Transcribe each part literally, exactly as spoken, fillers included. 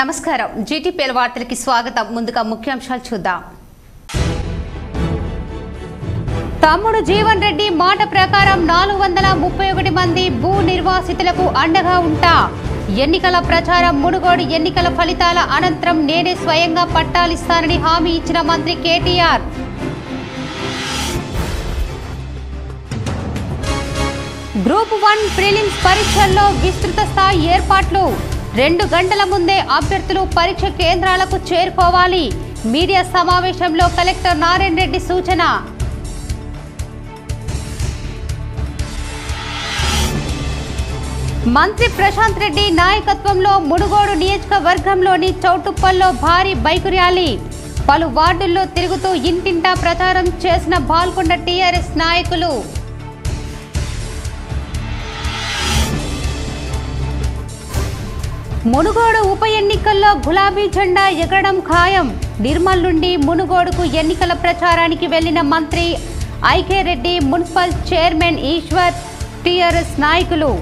నమస్కారం జీటీపీఎల్ వార్తలకి స్వాగతం ముందుగా ముఖ్యాంశాలు చూద్దాం తమ్ముడు జీవన్ రెడ్డి మాట ప్రకారం నాలుగు వందల ముప్పై ఒకటి మంది భూ నిర్వాసితులకు అండగా ఉంటా ఎన్నికల ప్రచారం మునుగోడు ఎన్నికల ఫలితాల అనంతరం నేనే స్వయంగా పట్టాలిస్తానని హామీ ఇచ్చిన మంత్రి కేటీఆర్ గ్రూప్ వన్ ప్రిలిమ్స్ పరీక్షల్లో విస్తృత స్థాయి ఏర్పాట్లు రెండు గంటల ముందే అభ్యర్థులు పరీక్ష కేంద్రాలకు చేరుకోవాలి మీడియా సమావేశంలో కలెక్టర్ నారాయణ రెడ్డి సూచన మంత్రి ప్రశాంత్ రెడ్డి నాయకత్వంలో మునుగోడు నియోజకవర్గంలోని చౌటుప్పల్లో భారీ బైకు ర్యాలీ పలు వార్డుల్లో తిరుగుతూ ఇంటింటా ప్రచారం చేసిన బాల్కొండ టీఆర్ఎస్ నాయకులు మునుగోడు ఉప ఎన్నికల్లో గులాబీ జెండా ఎగరడం ఖాయం నిర్మల్ నుండి మునుగోడుకు ఎన్నికల ప్రచారానికి వెళ్లిన మంత్రి IK Reddy municipal chairman Eshwar TRS నాయకులు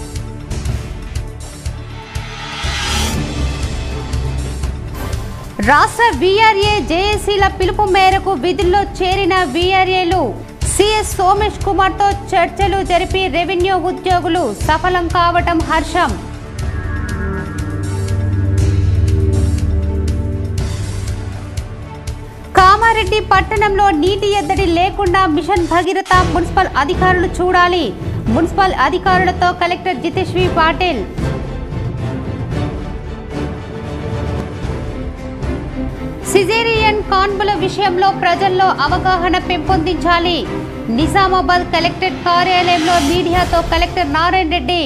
రాష్ట్ర వీఆర్ఏ జేఏసీల పిలుపు మేరకు విధుల్లో చేరిన వీఆర్ఏలు సిఎస్ సోమేష్ కుమార్ తో చర్చలు జరిపి రెవెన్యూ ఉద్యోగులు సఫలం కావటం హర్షం కామారెడ్డి పట్టణంలో నీటి ఎద్దడి లేకుండా మిషన్ భగీరథ మున్సిపల్ అధికారులు చూడాలి మున్సిపల్ అధికారులతో కలెక్టర్ జితేశ్వరి పాటిల్ సిజేరియన్ కాన్పుల విషయంలో ప్రజల్లో అవగాహన పెంపొందించాలి నిజామాబాద్ కలెక్టరేట్ కార్యాలయంలో మీడియాతో కలెక్టర్ నారాయణ రెడ్డి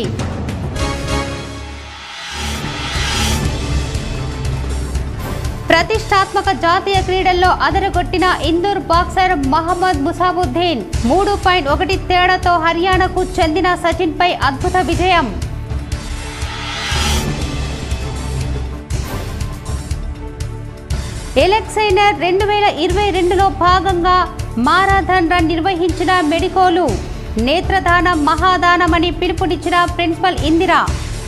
ప్రతిష్టాత్మక జాతీయ క్రీడల్లో అదరగొట్టిన ఇందూర్ బాక్సర్ మహమ్మద్ ముసాబుద్దీన్ మూడు పాయింట్ ఒకటి తేడాతో హర్యానాకు చెందిన సచిన్ పై అద్భుత విజయం ఎలక్సైనర్ రెండు వేల ఇరవై రెండులో భాగంగా మారాథన్ రన్ నిర్వహించిన మెడికోలు నేత్రదానం మహాదానమని పిలుపునిచ్చిన ప్రిన్సిపల్ ఇందిరా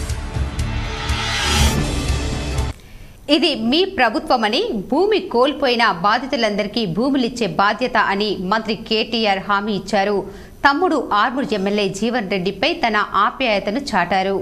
ఇది మీ ప్రభుత్వమని భూమి కోల్పోయిన బాధితులందరికీ భూములిచ్చే బాధ్యత అని మంత్రి కేటీఆర్ హామీ ఇచ్చారు తమ్ముడు ఆర్మూర్ ఎమ్మెల్యే జీవన్ రెడ్డిపై తన ఆప్యాయతను చాటారు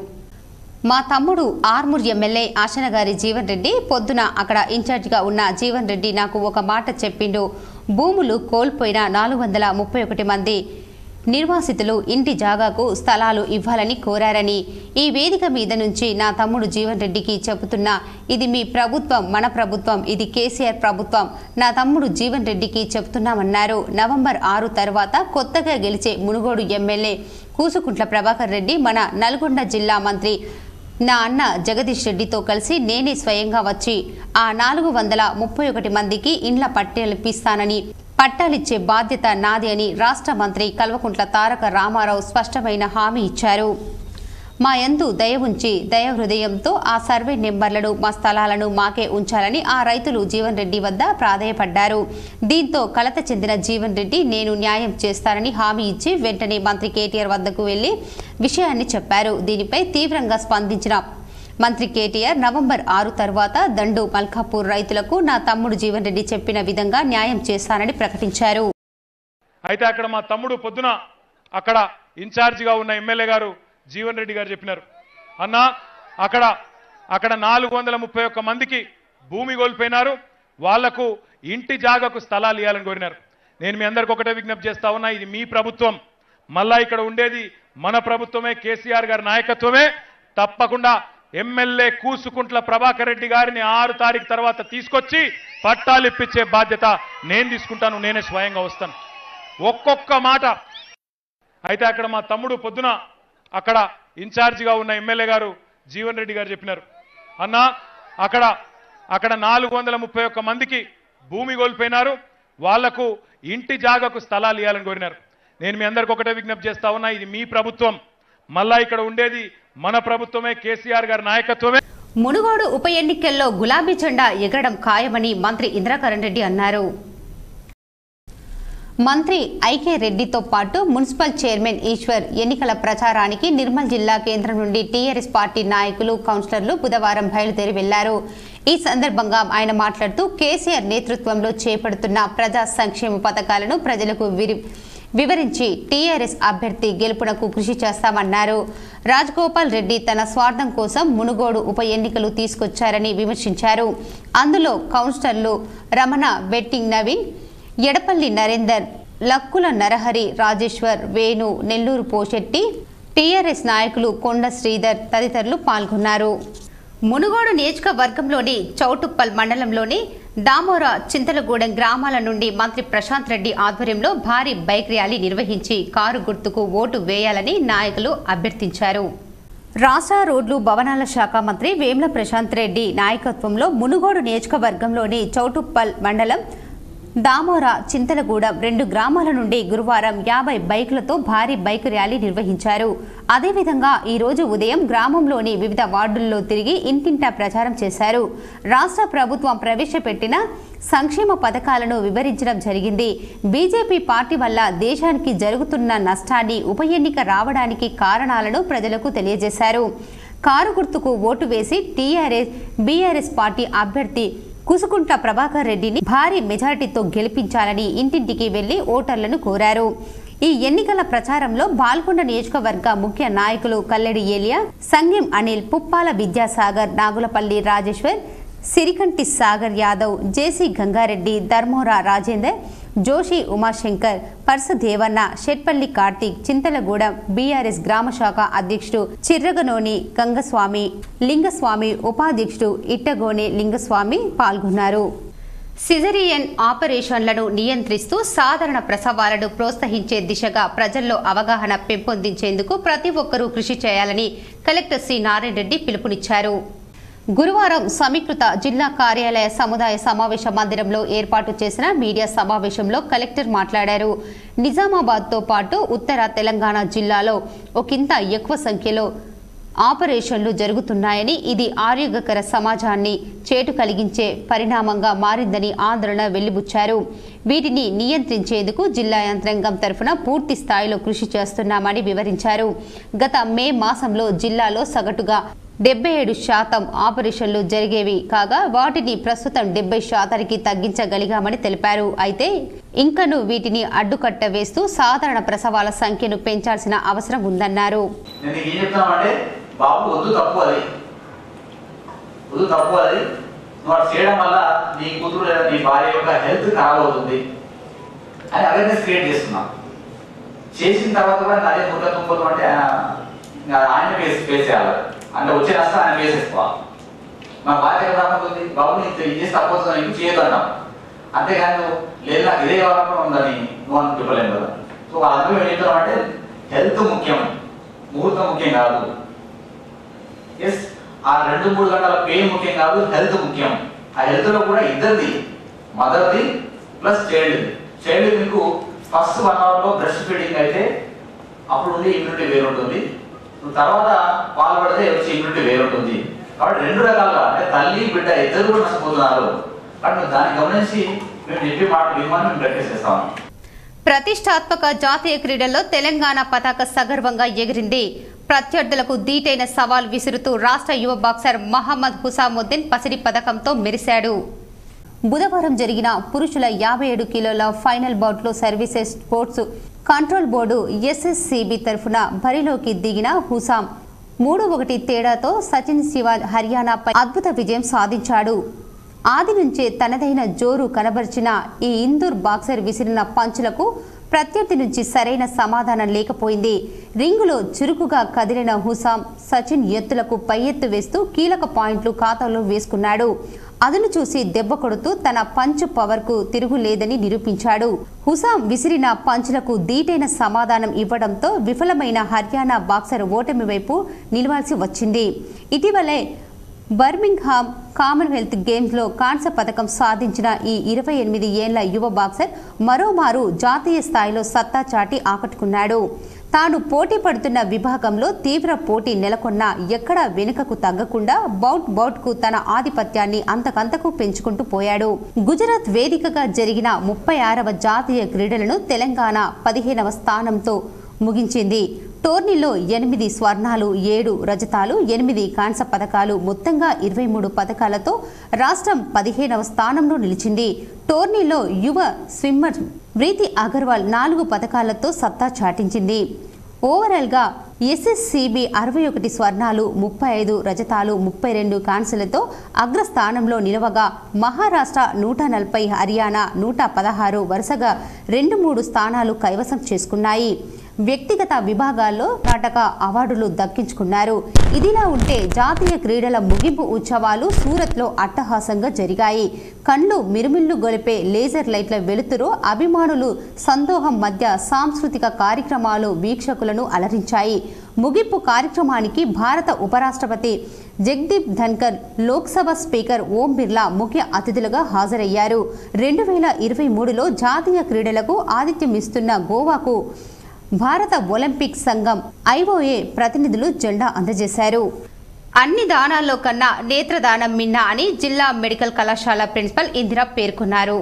మా తమ్ముడు ఆర్మూర్ ఎమ్మెల్యే ఆశనగారి జీవన్ రెడ్డి పొద్దున అక్కడ ఇన్ఛార్జిగా ఉన్న జీవన్ రెడ్డి నాకు ఒక మాట చెప్పిండు భూములు కోల్పోయిన నాలుగు వందల ముప్పై ఒకటి మంది నిర్వాసితులు ఇంటి జాగాకు స్థలాలు ఇవ్వాలని కోరారని ఈ వేదిక మీద నుంచి నా తమ్ముడు జీవన్ రెడ్డికి చెబుతున్నా ఇది మీ ప్రభుత్వం మన ప్రభుత్వం ఇది కేసీఆర్ ప్రభుత్వం నా తమ్ముడు జీవన్ రెడ్డికి చెబుతున్నామన్నారు నవంబర్ ఆరు తర్వాత కొత్తగా గెలిచే మునుగోడు ఎమ్మెల్యే కూసుకుంట్ల ప్రభాకర్ రెడ్డి మన నల్గొండ జిల్లా మంత్రి నా అన్న జగదీష్ రెడ్డితో కలిసి నేనే స్వయంగా వచ్చి ఆ నాలుగు వందల ముప్పై ఒకటి మందికి ఇండ్ల పట్టాలిప్పిస్తానని పట్టాలిచ్చే బాధ్యత నాది అని రాష్ట్ర మంత్రి కల్వకుంట్ల తారక రామారావు స్పష్టమైన హామీ ఇచ్చారు మా యందు దయ ఉంచి దయ హృదయంతో ఆ సర్వే నెంబర్లను మా స్థలాలను మాకే ఉంచాలని ఆ రైతులు జీవన్ రెడ్డి వద్ద ప్రాధేయపడ్డారు దీంతో కలత చెందిన జీవన్ రెడ్డి నేను న్యాయం చేస్తానని హామీ ఇచ్చి వెంటనే మంత్రి కేటీఆర్ వద్దకు వెళ్లి విషయాన్ని చెప్పారు దీనిపై తీవ్రంగా స్పందించిన మంత్రి కేటీఆర్ నవంబర్ ఆరు తర్వాత దండు మల్కాపూర్ రైతులకు నా తమ్ముడు జీవన్ రెడ్డి చెప్పిన విధంగా న్యాయం చేస్తానని ప్రకటించారు అయితే అక్కడ మా తమ్ముడు పొద్దున అక్కడ ఇన్ఛార్జిగా ఉన్న ఎమ్మెల్యే గారు జీవన్ రెడ్డి గారు చెప్పినారు అన్న అక్కడ అక్కడ నాలుగు వందల ముప్పై ఒక్క మందికి భూమి కోల్పోయినారు వాళ్లకు ఇంటి జాగాకు స్థలాలు ఇవ్వాలని కోరినారు నేను మీ అందరికి ఒకటే విజ్ఞప్తి చేస్తా ఉన్నా ఇది మీ ప్రభుత్వం మళ్ళా ఇక్కడ ఉండేది మన ప్రభుత్వమే కేసీఆర్ గారి నాయకత్వమే తప్పకుండా ఎమ్మెల్యే కూసుకుంట్ల ప్రభాకర్ రెడ్డి గారిని ఆరు తారీఖు తర్వాత తీసుకొచ్చి పట్టాలు ఇప్పించే బాధ్యత నేను తీసుకుంటాను నేనే స్వయంగా వస్తాను ఒక్కొక్క మాట అయితే అక్కడ మా తమ్ముడు పొద్దున అక్కడ ఇన్ఛార్జిగా ఉన్న ఎమ్మెల్యే గారు జీవన్ రెడ్డి గారు చెప్పినారు అన్న అక్కడ అక్కడ నాలుగు వందల ముప్పై ఒక్క మందికి భూమి కోల్పోయినారు వాళ్లకు ఇంటి జాగాకు స్థలాలు ఇవ్వాలని కోరినారు నేను మీ అందరికి ఒకటే విజ్ఞప్తి చేస్తా ఉన్నా ఇది మీ ప్రభుత్వం మళ్ళా ఇక్కడ ఉండేది మన ప్రభుత్వమే కేసీఆర్ గారి నాయకత్వమే మునుగోడు ఉప ఎన్నికల్లో గులాబీ జెండా ఎగరడం ఖాయమని మంత్రి ఇంద్రకరణ్ రెడ్డి అన్నారు మంత్రి ఐకే రెడ్డితో పాటు మున్సిపల్ చైర్మన్ ఈశ్వర్ ఎన్నికల ప్రచారానికి నిర్మల్ జిల్లా కేంద్రం నుండి టీఆర్ఎస్ పార్టీ నాయకులు కౌన్సిలర్లు బుధవారం బయలుదేరి వెళ్లారు. ఈ సందర్భంగా ఆయన మాట్లాడుతూ కేసీఆర్ నేతృత్వంలో చేపడుతున్న ప్రజా సంక్షేమ పథకాలను ప్రజలకు వివరించి టీఆర్ఎస్ అభ్యర్థి గెలుపునకు కృషి చేస్తామన్నారు. రాజగోపాల్ రెడ్డి తన స్వార్థం కోసం మునుగోడు ఉప ఎన్నికలు తీసుకొచ్చారని విమర్శించారు. అందులో కౌన్సిలర్లు రమణ, వెట్టింగ్ నవీన్, ఎడపల్లి నరేందర్, లక్కుల నరహరి, రాజేశ్వర్, వేణు, నెల్లూరు పోషెట్టి, టీఆర్ఎస్ నాయకులు కొండ శ్రీధర్ తదితరులు పాల్గొన్నారు. మునుగోడు నియోజకవర్గంలోని చౌటుప్పల్ మండలంలోని దామోర, చింతలగూడెం గ్రామాల నుండి మంత్రి ప్రశాంత్ రెడ్డి ఆధ్వర్యంలో భారీ బైక్ ర్యాలీ నిర్వహించి కారు గుర్తుకు ఓటు వేయాలని నాయకులు అభ్యర్థించారు. రాష్ట్ర రోడ్లు భవనాల శాఖ మంత్రి వేముల ప్రశాంత్ రెడ్డి నాయకత్వంలో మునుగోడు నియోజకవర్గంలోని చౌటుప్పల్ మండలం దామోర, చింతలగూడెం రెండు గ్రామాల నుండి గురువారం యాభై బైకులతో భారీ బైక్ ర్యాలీ నిర్వహించారు. అదేవిధంగా ఈ రోజు ఉదయం గ్రామంలోని వివిధ వార్డుల్లో తిరిగి ఇంటింటా ప్రచారం చేశారు. రాష్ట్ర ప్రభుత్వం ప్రవేశపెట్టిన సంక్షేమ పథకాలను వివరించడం జరిగింది. బీజేపీ పార్టీ వల్ల దేశానికి జరుగుతున్న నష్టాన్ని, ఉప ఎన్నిక రావడానికి కారణాలను ప్రజలకు తెలియజేశారు. కారు గుర్తుకు ఓటు వేసి టీఆర్ఎస్, బీఆర్ఎస్ పార్టీ అభ్యర్థి కుసుకుంట ప్రభాకర్ రెడ్డిని భారీ మెజారిటీతో గెలిపించాలని ఇంటింటికి వెళ్లి ఓటర్లను కోరారు. ఈ ఎన్నికల ప్రచారంలో బాల్కొండ నియోజకవర్గ ముఖ్య నాయకులు కల్లెడి ఏలియా, సంగెం అనిల్, పుప్పాల విద్యాసాగర్, నాగులపల్లి రాజేశ్వర్, సిరికంటి సాగర్ యాదవ్, జేసీ గంగారెడ్డి, ధర్మోరా రాజేందర్, జోషి ఉమాశంకర్, పర్స దేవన్న, షెట్పల్లి కార్తీక్, చింతలగూడెం బీఆర్ఎస్ గ్రామ శాఖ అధ్యక్షుడు చిర్రగనోని గంగస్వామి, లింగస్వామి, ఉపాధ్యక్షుడు ఇట్టగోని లింగస్వామి పాల్గొన్నారు. సిజరియన్ ఆపరేషన్లను నియంత్రిస్తూ సాధారణ ప్రసవాలను ప్రోత్సహించే దిశగా ప్రజల్లో అవగాహన పెంపొందించేందుకు ప్రతి ఒక్కరూ కృషి చేయాలని కలెక్టర్ సి నారాయణ రెడ్డి పిలుపునిచ్చారు. గురువారం సమీకృత జిల్లా కార్యాలయ సముదాయ సమావేశ మందిరంలో ఏర్పాటు చేసిన మీడియా సమావేశంలో కలెక్టర్ మాట్లాడారు. నిజామాబాద్తో పాటు ఉత్తర తెలంగాణ జిల్లాలో ఒకంత ఎక్కువ సంఖ్యలో ఆపరేషన్లు జరుగుతున్నాయని, ఇది ఆరోగ్యకర సమాజాన్ని చేటు కలిగించే పరిణామంగా మారిందని ఆందోళన వెళ్లిబుచ్చారు. వీటిని నియంత్రించేందుకు జిల్లా యంత్రాంగం తరఫున పూర్తి స్థాయిలో కృషి చేస్తున్నామని వివరించారు. గత మే మాసంలో జిల్లాలో సగటుగా డెబ్బై ఏడు శాతం ఆపరేషన్లు జరిగేవి కాగా వాటిని ప్రస్తుతం డెబ్బై శాతానికి తగ్గించగలిగామని తెలిపారు. అయితే ఇంకను వీటిని అడ్డుకట్ట వేస్తూ సాధారణ ప్రసవాల సంఖ్యను పెంచాల్సిన అవసరం ఉందన్నారు. అంటే వచ్చే నష్టం ఆయన వేసేసుకోవాలి. మా బాధ్యత రాకపోతుంది, బాబు నీకు ఇది చేసి తప్పదు నీకు చేయదు అన్నాం. అంతేగాని నువ్వు లేదు నాకు ఇదే కావాలన్నా ఉందని నువ్వు అని చెప్పలేము కదా. సో అందరూ ఏం చెప్తాం అంటే హెల్త్ ముఖ్యం, ముహూర్తం ముఖ్యం కాదు. ఎస్, ఆ రెండు మూడు గంటల పే ముఖ్యం కాదు, హెల్త్ ముఖ్యం. ఆ హెల్త్లో కూడా ఇద్దరిది, మదర్ది ప్లస్ చైల్డ్ది. చైల్డ్ మీకు ఫస్ట్ వన్ అవర్లో బ్రెస్ట్ ఫీడింగ్ అయితే అప్పుడు ఉండి ఇమ్యూనిటీ వేరు ఉంటుంది, తర్వాత పాలు పడితే వచ్చి ఇమ్యూనిటీ వేరు ఉంటుంది. కాబట్టి రెండు రకాలుగా అంటే తల్లి బిడ్డ ఇద్దరు కూడా నష్టపోతున్నారు. కాబట్టి దాన్ని గమనించి మేము చెప్పే మాట విమానం మేము ప్రాక్టీస్ చేస్తాము. ప్రతిష్టాత్మక జాతీయ క్రీడల్లో తెలంగాణ పతాక సగర్వంగా ఎగిరింది. ప్రత్యర్థులకు దీటైన సవాల్ విసురుతూ రాష్ట్ర యువ బాక్సర్ మహమ్మద్ హుసాముద్దీన్ పసిడి పథకంతో మెరిశాడు. బుధవారం జరిగిన పురుషుల యాభై ఏడు కిలోల ఫైనల్ బౌట్లో services sports control board SSCB తరఫున బరిలోకి దిగిన హుసాం మూడు ఒకటి తేడాతో సచిన్ శివాజ్ హర్యానాపై అద్భుత విజయం సాధించాడు. ఆది నుంచే తనదైన జోరు కనబర్చిన ఈ ఇందూర్ బాక్సర్ విసిరిన పంచులకు ప్రత్యర్థి నుంచి సరైన సమాధానం లేకపోయింది. రింగులో చురుకుగా కదిలిన హుసాం సచిన్ ఎత్తులకు పై ఎత్తు వేస్తూ కీలక పాయింట్లు ఖాతాలో వేసుకున్నాడు. అదును చూసి దెబ్బ కొడుతూ తన పంచ్ పవర్ కు తిరుగులేదని నిరూపించాడు. హుసాం విసిరిన పంచులకు దీటైన సమాధానం ఇవ్వడంతో విఫలమైన హర్యానా బాక్సర్ ఓటమి వైపు నిలవాల్సి వచ్చింది. ఇటీవలే బర్మింగ్హామ్ కామన్వెల్త్ గేమ్స్ లో కాంస్య పథకం సాధించిన ఈ ఇరవై ఎనిమిది ఏళ్ల యువ బాక్సర్ మరోమారు జాతీయ స్థాయిలో సత్తా చాటి ఆకట్టుకున్నాడు. తాను పోటీ పడుతున్న విభాగంలో తీవ్ర పోటీ నెలకొన్నా ఎక్కడా వెనుకకు తగ్గకుండా బౌట్ బౌట్కు తన ఆధిపత్యాన్ని అంతకంతకు పెంచుకుంటూ పోయాడు. గుజరాత్ వేదికగా జరిగిన ముప్పై ఆరవ జాతీయ క్రీడలను తెలంగాణ పదిహేనవ స్థానంతో ముగించింది. టోర్నీలో ఎనిమిది స్వర్ణాలు, ఏడు రజతాలు, ఎనిమిది కాంస్య పథకాలు, మొత్తంగా ఇరవై మూడు పథకాలతో రాష్ట్రం పదిహేనవ స్థానంలో నిలిచింది. టోర్నీలో యువ స్విమ్మర్ ప్రీతి అగర్వాల్ నాలుగు పథకాలతో సత్తా చాటించింది. ఓవరాల్గా ఎస్ఎస్సిబి అరవై ఒకటి స్వర్ణాలు, ముప్పై ఐదు రజతాలు, ముప్పై రెండు కాంస్యలతో అగ్రస్థానంలో నిలవగా మహారాష్ట్ర నూట నలభై, హర్యానా నూట పదహారు వరుసగా రెండు మూడు స్థానాలు కైవసం చేసుకున్నాయి. వ్యక్తిగత విభాగాల్లో కర్ణాటక అవార్డులు దక్కించుకున్నారు. ఇదిలా ఉంటే జాతీయ క్రీడల ముగింపు ఉత్సవాలు సూరత్లో అట్టహాసంగా జరిగాయి. కళ్ళు మిరుమిల్లు గొలిపే లేజర్ లైట్ల వెలుతురు అభిమానులు సందోహం మధ్య సాంస్కృతిక కార్యక్రమాలు వీక్షకులను అలరించాయి. ముగింపు కార్యక్రమానికి భారత ఉపరాష్ట్రపతి జగదీప్ ధన్కర్, లోక్సభ స్పీకర్ ఓం బిర్లా ముఖ్య అతిథులుగా హాజరయ్యారు. రెండు వేల ఇరవై మూడులో జాతీయ క్రీడలకు ఆతిథ్యమిస్తున్న గోవాకు భారత ఒలింపిక్ సంఘం ఐఓఏ ప్రతినిధులు జెండా అందజేశారు. అన్ని దానాల్లో కన్నా నేత్రదానం మిన్న అని జిల్లా మెడికల్ కళాశాల ప్రిన్సిపల్ ఇందిర పేర్కొన్నారు.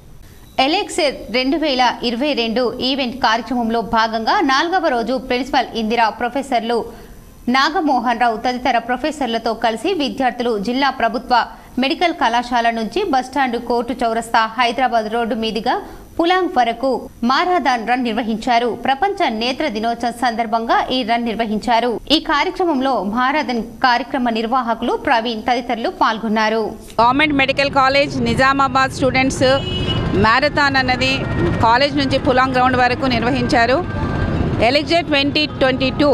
ఎలెక్సెర్ రెండు వేల ఇరవై రెండు ఈవెంట్ కార్యక్రమంలో భాగంగా నాలుగవ రోజు ప్రిన్సిపల్ ఇందిర, ప్రొఫెసర్లు నాగమోహన్ రావు తదితర ప్రొఫెసర్లతో కలిసి విద్యార్థులు జిల్లా ప్రభుత్వ మెడికల్ కళాశాల నుంచి బస్టాండ్, కోర్టు చౌరస్తా, హైదరాబాద్ రోడ్డు మీదుగా పులాంగ్ వరకు మారాథాన్ రన్ నిర్వహించారు. ప్రపంచ నేత్ర దినోత్సవం సందర్భంగా ఈ రన్ నిర్వహించారు. ఈ కార్యక్రమంలో మారాథాన్ కార్యక్రమ నిర్వాహకులు ప్రవీణ్ తదితరులు పాల్గొన్నారు. Government medical college Nizamabad students marathon అన్నది కాలేజ్ నుంచి పులాంగ్ గ్రౌండ్ వరకు నిర్వహించారు. ఎలెక్జెట్ ట్వంటీ ట్వంటీ టూ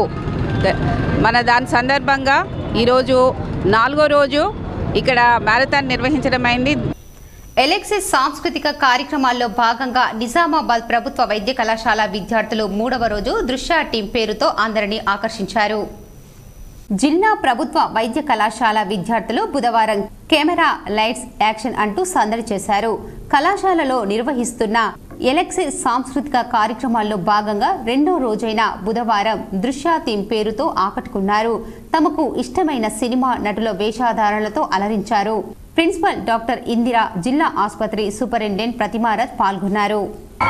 మన దాని సందర్భంగా ఈరోజు నాలుగో రోజు ఇక్కడ మ్యారథాన్ నిర్వహించడం అయింది. ఎలెక్సిస్ సాంస్కృతిక కార్యక్రమాల్లో భాగంగా నిజామాబాద్ ప్రభుత్వ వైద్య కళాశాల విద్యార్థులు మూడవ రోజు దృశ్య టీం పేరుతో అందరినీ ఆకర్షించారు. జిల్లా ప్రభుత్వ వైద్య కళాశాల విద్యార్థులు బుధవారం కెమెరా లైట్స్ యాక్షన్ అంటూ సందడి చేశారు. కళాశాలలో నిర్వహిస్తున్న ఎలెక్సిస్ సాంస్కృతిక కార్యక్రమాల్లో భాగంగా రెండో రోజైన బుధవారం దృశ్య థీమ్ పేరుతో ఆకట్టుకున్నారు. తమకు ఇష్టమైన సినిమా నటుల వేషధారణలతో అలరించారు. ప్రిన్సిపల్ డాక్టర్ ఇందిరా, జిల్లా ఆసుపత్రి సూపరింటెండెంట్ ప్రతిమారథ్ పాల్గొన్నారు.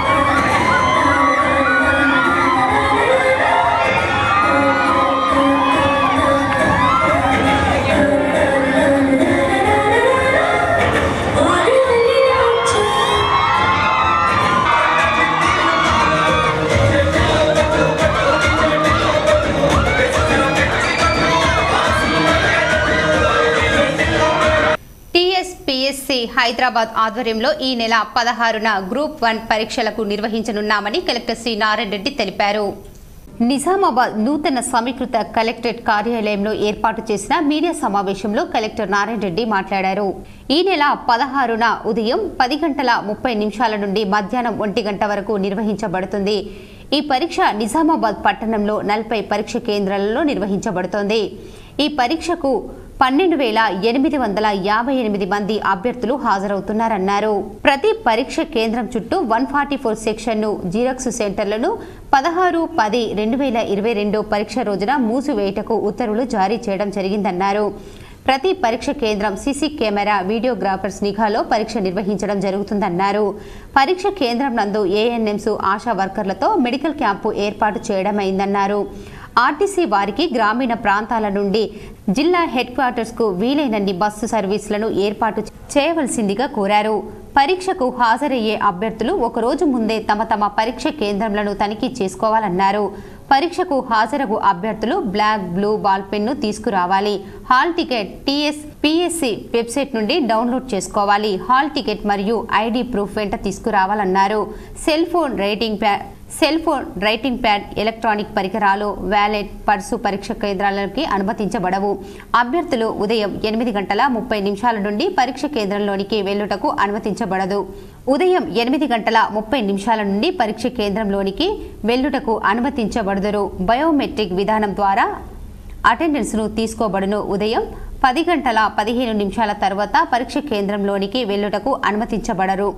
టీఎస్పీఎస్సీ హైదరాబాద్ ఆధ్వర్యంలో ఈ నెల పదహారున గ్రూప్ వన్ పరీక్షలకు నిర్వహించనున్నామని కలెక్టర్ శ్రీ నారాయణ రెడ్డి తెలిపారు. నిజామాబాద్ నూతన సమీకృత కలెక్టరేట్ కార్యాలయంలో ఏర్పాటు చేసిన మీడియా సమావేశంలో కలెక్టర్ నారాయణ రెడ్డి మాట్లాడారు. ఈ నెల పదహారున ఉదయం పది గంటల ముప్పై నిమిషాల నుండి మధ్యాహ్నం ఒంటి గంట వరకు నిర్వహించబడుతుంది. ఈ పరీక్ష నిజామాబాద్ పట్టణంలో నలభై పరీక్ష కేంద్రాలలో నిర్వహించబడుతోంది. ఈ పరీక్షకు పన్నెండు వేల ఎనిమిది వందల యాభై ఎనిమిది మంది అభ్యర్థులు హాజరవుతున్నారన్నారు. ప్రతి పరీక్ష కేంద్రం చుట్టూ వన్ ఫార్టీ ఫోర్ సెక్షన్ను జీరాక్స్ సెంటర్లను పదహారు పది రెండు వేల ఇరవై రెండు పరీక్ష రోజున మూసివేయటకు ఉత్తర్వులు జారీ చేయడం జరిగిందన్నారు. ప్రతి పరీక్ష కేంద్రం సీసీ కెమెరా, వీడియోగ్రాఫర్స్ నిఘాలో పరీక్ష నిర్వహించడం జరుగుతుందన్నారు. పరీక్ష కేంద్రం నందు ఏఎన్ఎంస్, ఆశా వర్కర్లతో మెడికల్ క్యాంపు ఏర్పాటు చేయడమైందన్నారు. ఆర్టీసీ వారికి గ్రామీణ ప్రాంతాల నుండి జిల్లా హెడ్ క్వార్టర్స్ కు వీలైనన్ని బస్సు సర్వీసులను ఏర్పాటు చేయవలసిందిగా కోరారు. పరీక్షకు హాజరయ్యే అభ్యర్థులు ఒకరోజు ముందే తమ తమ పరీక్ష కేంద్రాలను తనిఖీ చేసుకోవాలన్నారు. పరీక్షకు హాజరగు అభ్యర్థులు బ్లాక్, బ్లూ బాల్ పెన్ను తీసుకురావాలి. Hall ticket TS PSC website నుండి డౌన్లోడ్ చేసుకోవాలి. హాల్ టికెట్ మరియు ఐడి ప్రూఫ్ వెంట తీసుకురావాలన్నారు. Cell phone writing pad cell phone writing pad, electronic పరికరాలు, వ్యాలెట్, పర్సు పరీక్ష కేంద్రాలకి అనుమతించబడవు. అభ్యర్థులు ఉదయం ఎనిమిది గంటల ముప్పై నిమిషాల నుండి పరీక్ష కేంద్రంలోనికి వెళ్లుటకు అనుమతించబడదు. ఉదయం ఎనిమిది గంటల ముప్పై నిమిషాల నుండి పరీక్ష కేంద్రంలోనికి వెళ్లుటకు అనుమతించబడదురు. బయోమెట్రిక్ విధానం ద్వారా అటెండెన్స్ ను తీసుకోబడును. ఉదయం పది గంటల పదిహేను నిమిషాల తర్వాత పరీక్ష కేంద్రంలోనికి వెళ్లుటకు అనుమతించబడరు.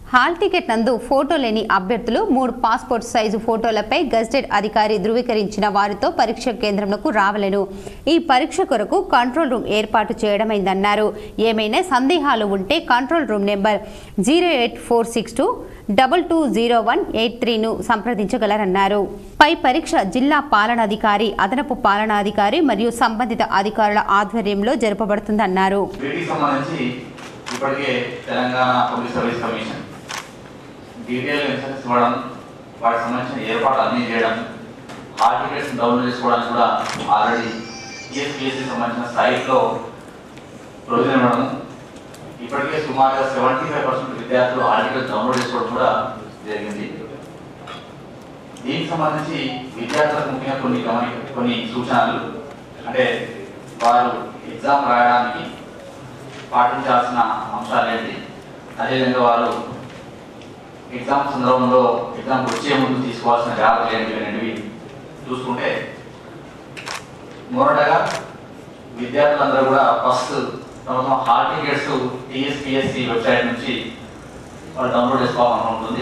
హాల్ టికెట్ నందు ఫోటో లేని అభ్యర్థులు మూడు పాస్పోర్ట్ సైజు ఫోటోలపై గెజిటెడ్ అధికారి ధృవీకరించిన వారితో పరీక్ష కేంద్రంకు రావలెను. ఈ పరీక్ష కొరకు కంట్రోల్ రూమ్ ఏర్పాటు చేయడమైందన్నారు. ఏమైనా సందేహాలు ఉంటే control room number zero eight four six two double two zero one eight త్రీను సంప్రదించగలరన్నారు. పై పరీక్ష జిల్లా పాలనాధికారి, అదనపు పాలనాధికారి మరియు సంబంధిత అధికారుల ఆధ్వర్యంలో జరపబడుతుందన్నారు. ఇప్పటికే Telangana public service commission detail instructions ఇవ్వడం, వాటికి సంబంధించిన ఏర్పాట్లు అన్నీ చేయడం, హాల్ టికెట్స్ డౌన్లోడ్ చేసుకోవడానికి కూడా ఆల్రెడీ టీఎస్పీఎస్సీ సంబంధించిన సైట్లో ప్రొవిజన్ ఇవ్వడం, ఇప్పటికే సుమారుగా సెవెంటీ ఫైవ్ పర్సెంట్ విద్యార్థులు హాల్ టికెట్స్ డౌన్లోడ్ చేసుకోవడం కూడా జరిగింది. దీనికి సంబంధించి విద్యార్థులకు ముఖ్యంగా కొన్ని గమని కొన్ని సూచనలు అంటే వారు ఎగ్జామ్ రాయడానికి పాటించాల్సిన అంశాలు ఏంటి, అదేవిధంగా వారు ఎగ్జామ్ సందర్భంలో ఎగ్జామ్ వచ్చే ముందు తీసుకోవాల్సిన జాగ్రత్తలు ఏంటి అనేవి చూసుకుంటే, మొదటగా విద్యార్థులందరూ కూడా ఫస్ట్ తమ తమ హాల్ టికెట్స్ టీఎస్పీఎస్సీ వెబ్సైట్ నుంచి వాళ్ళు డౌన్లోడ్ చేసుకోవాలని ఉంటుంది.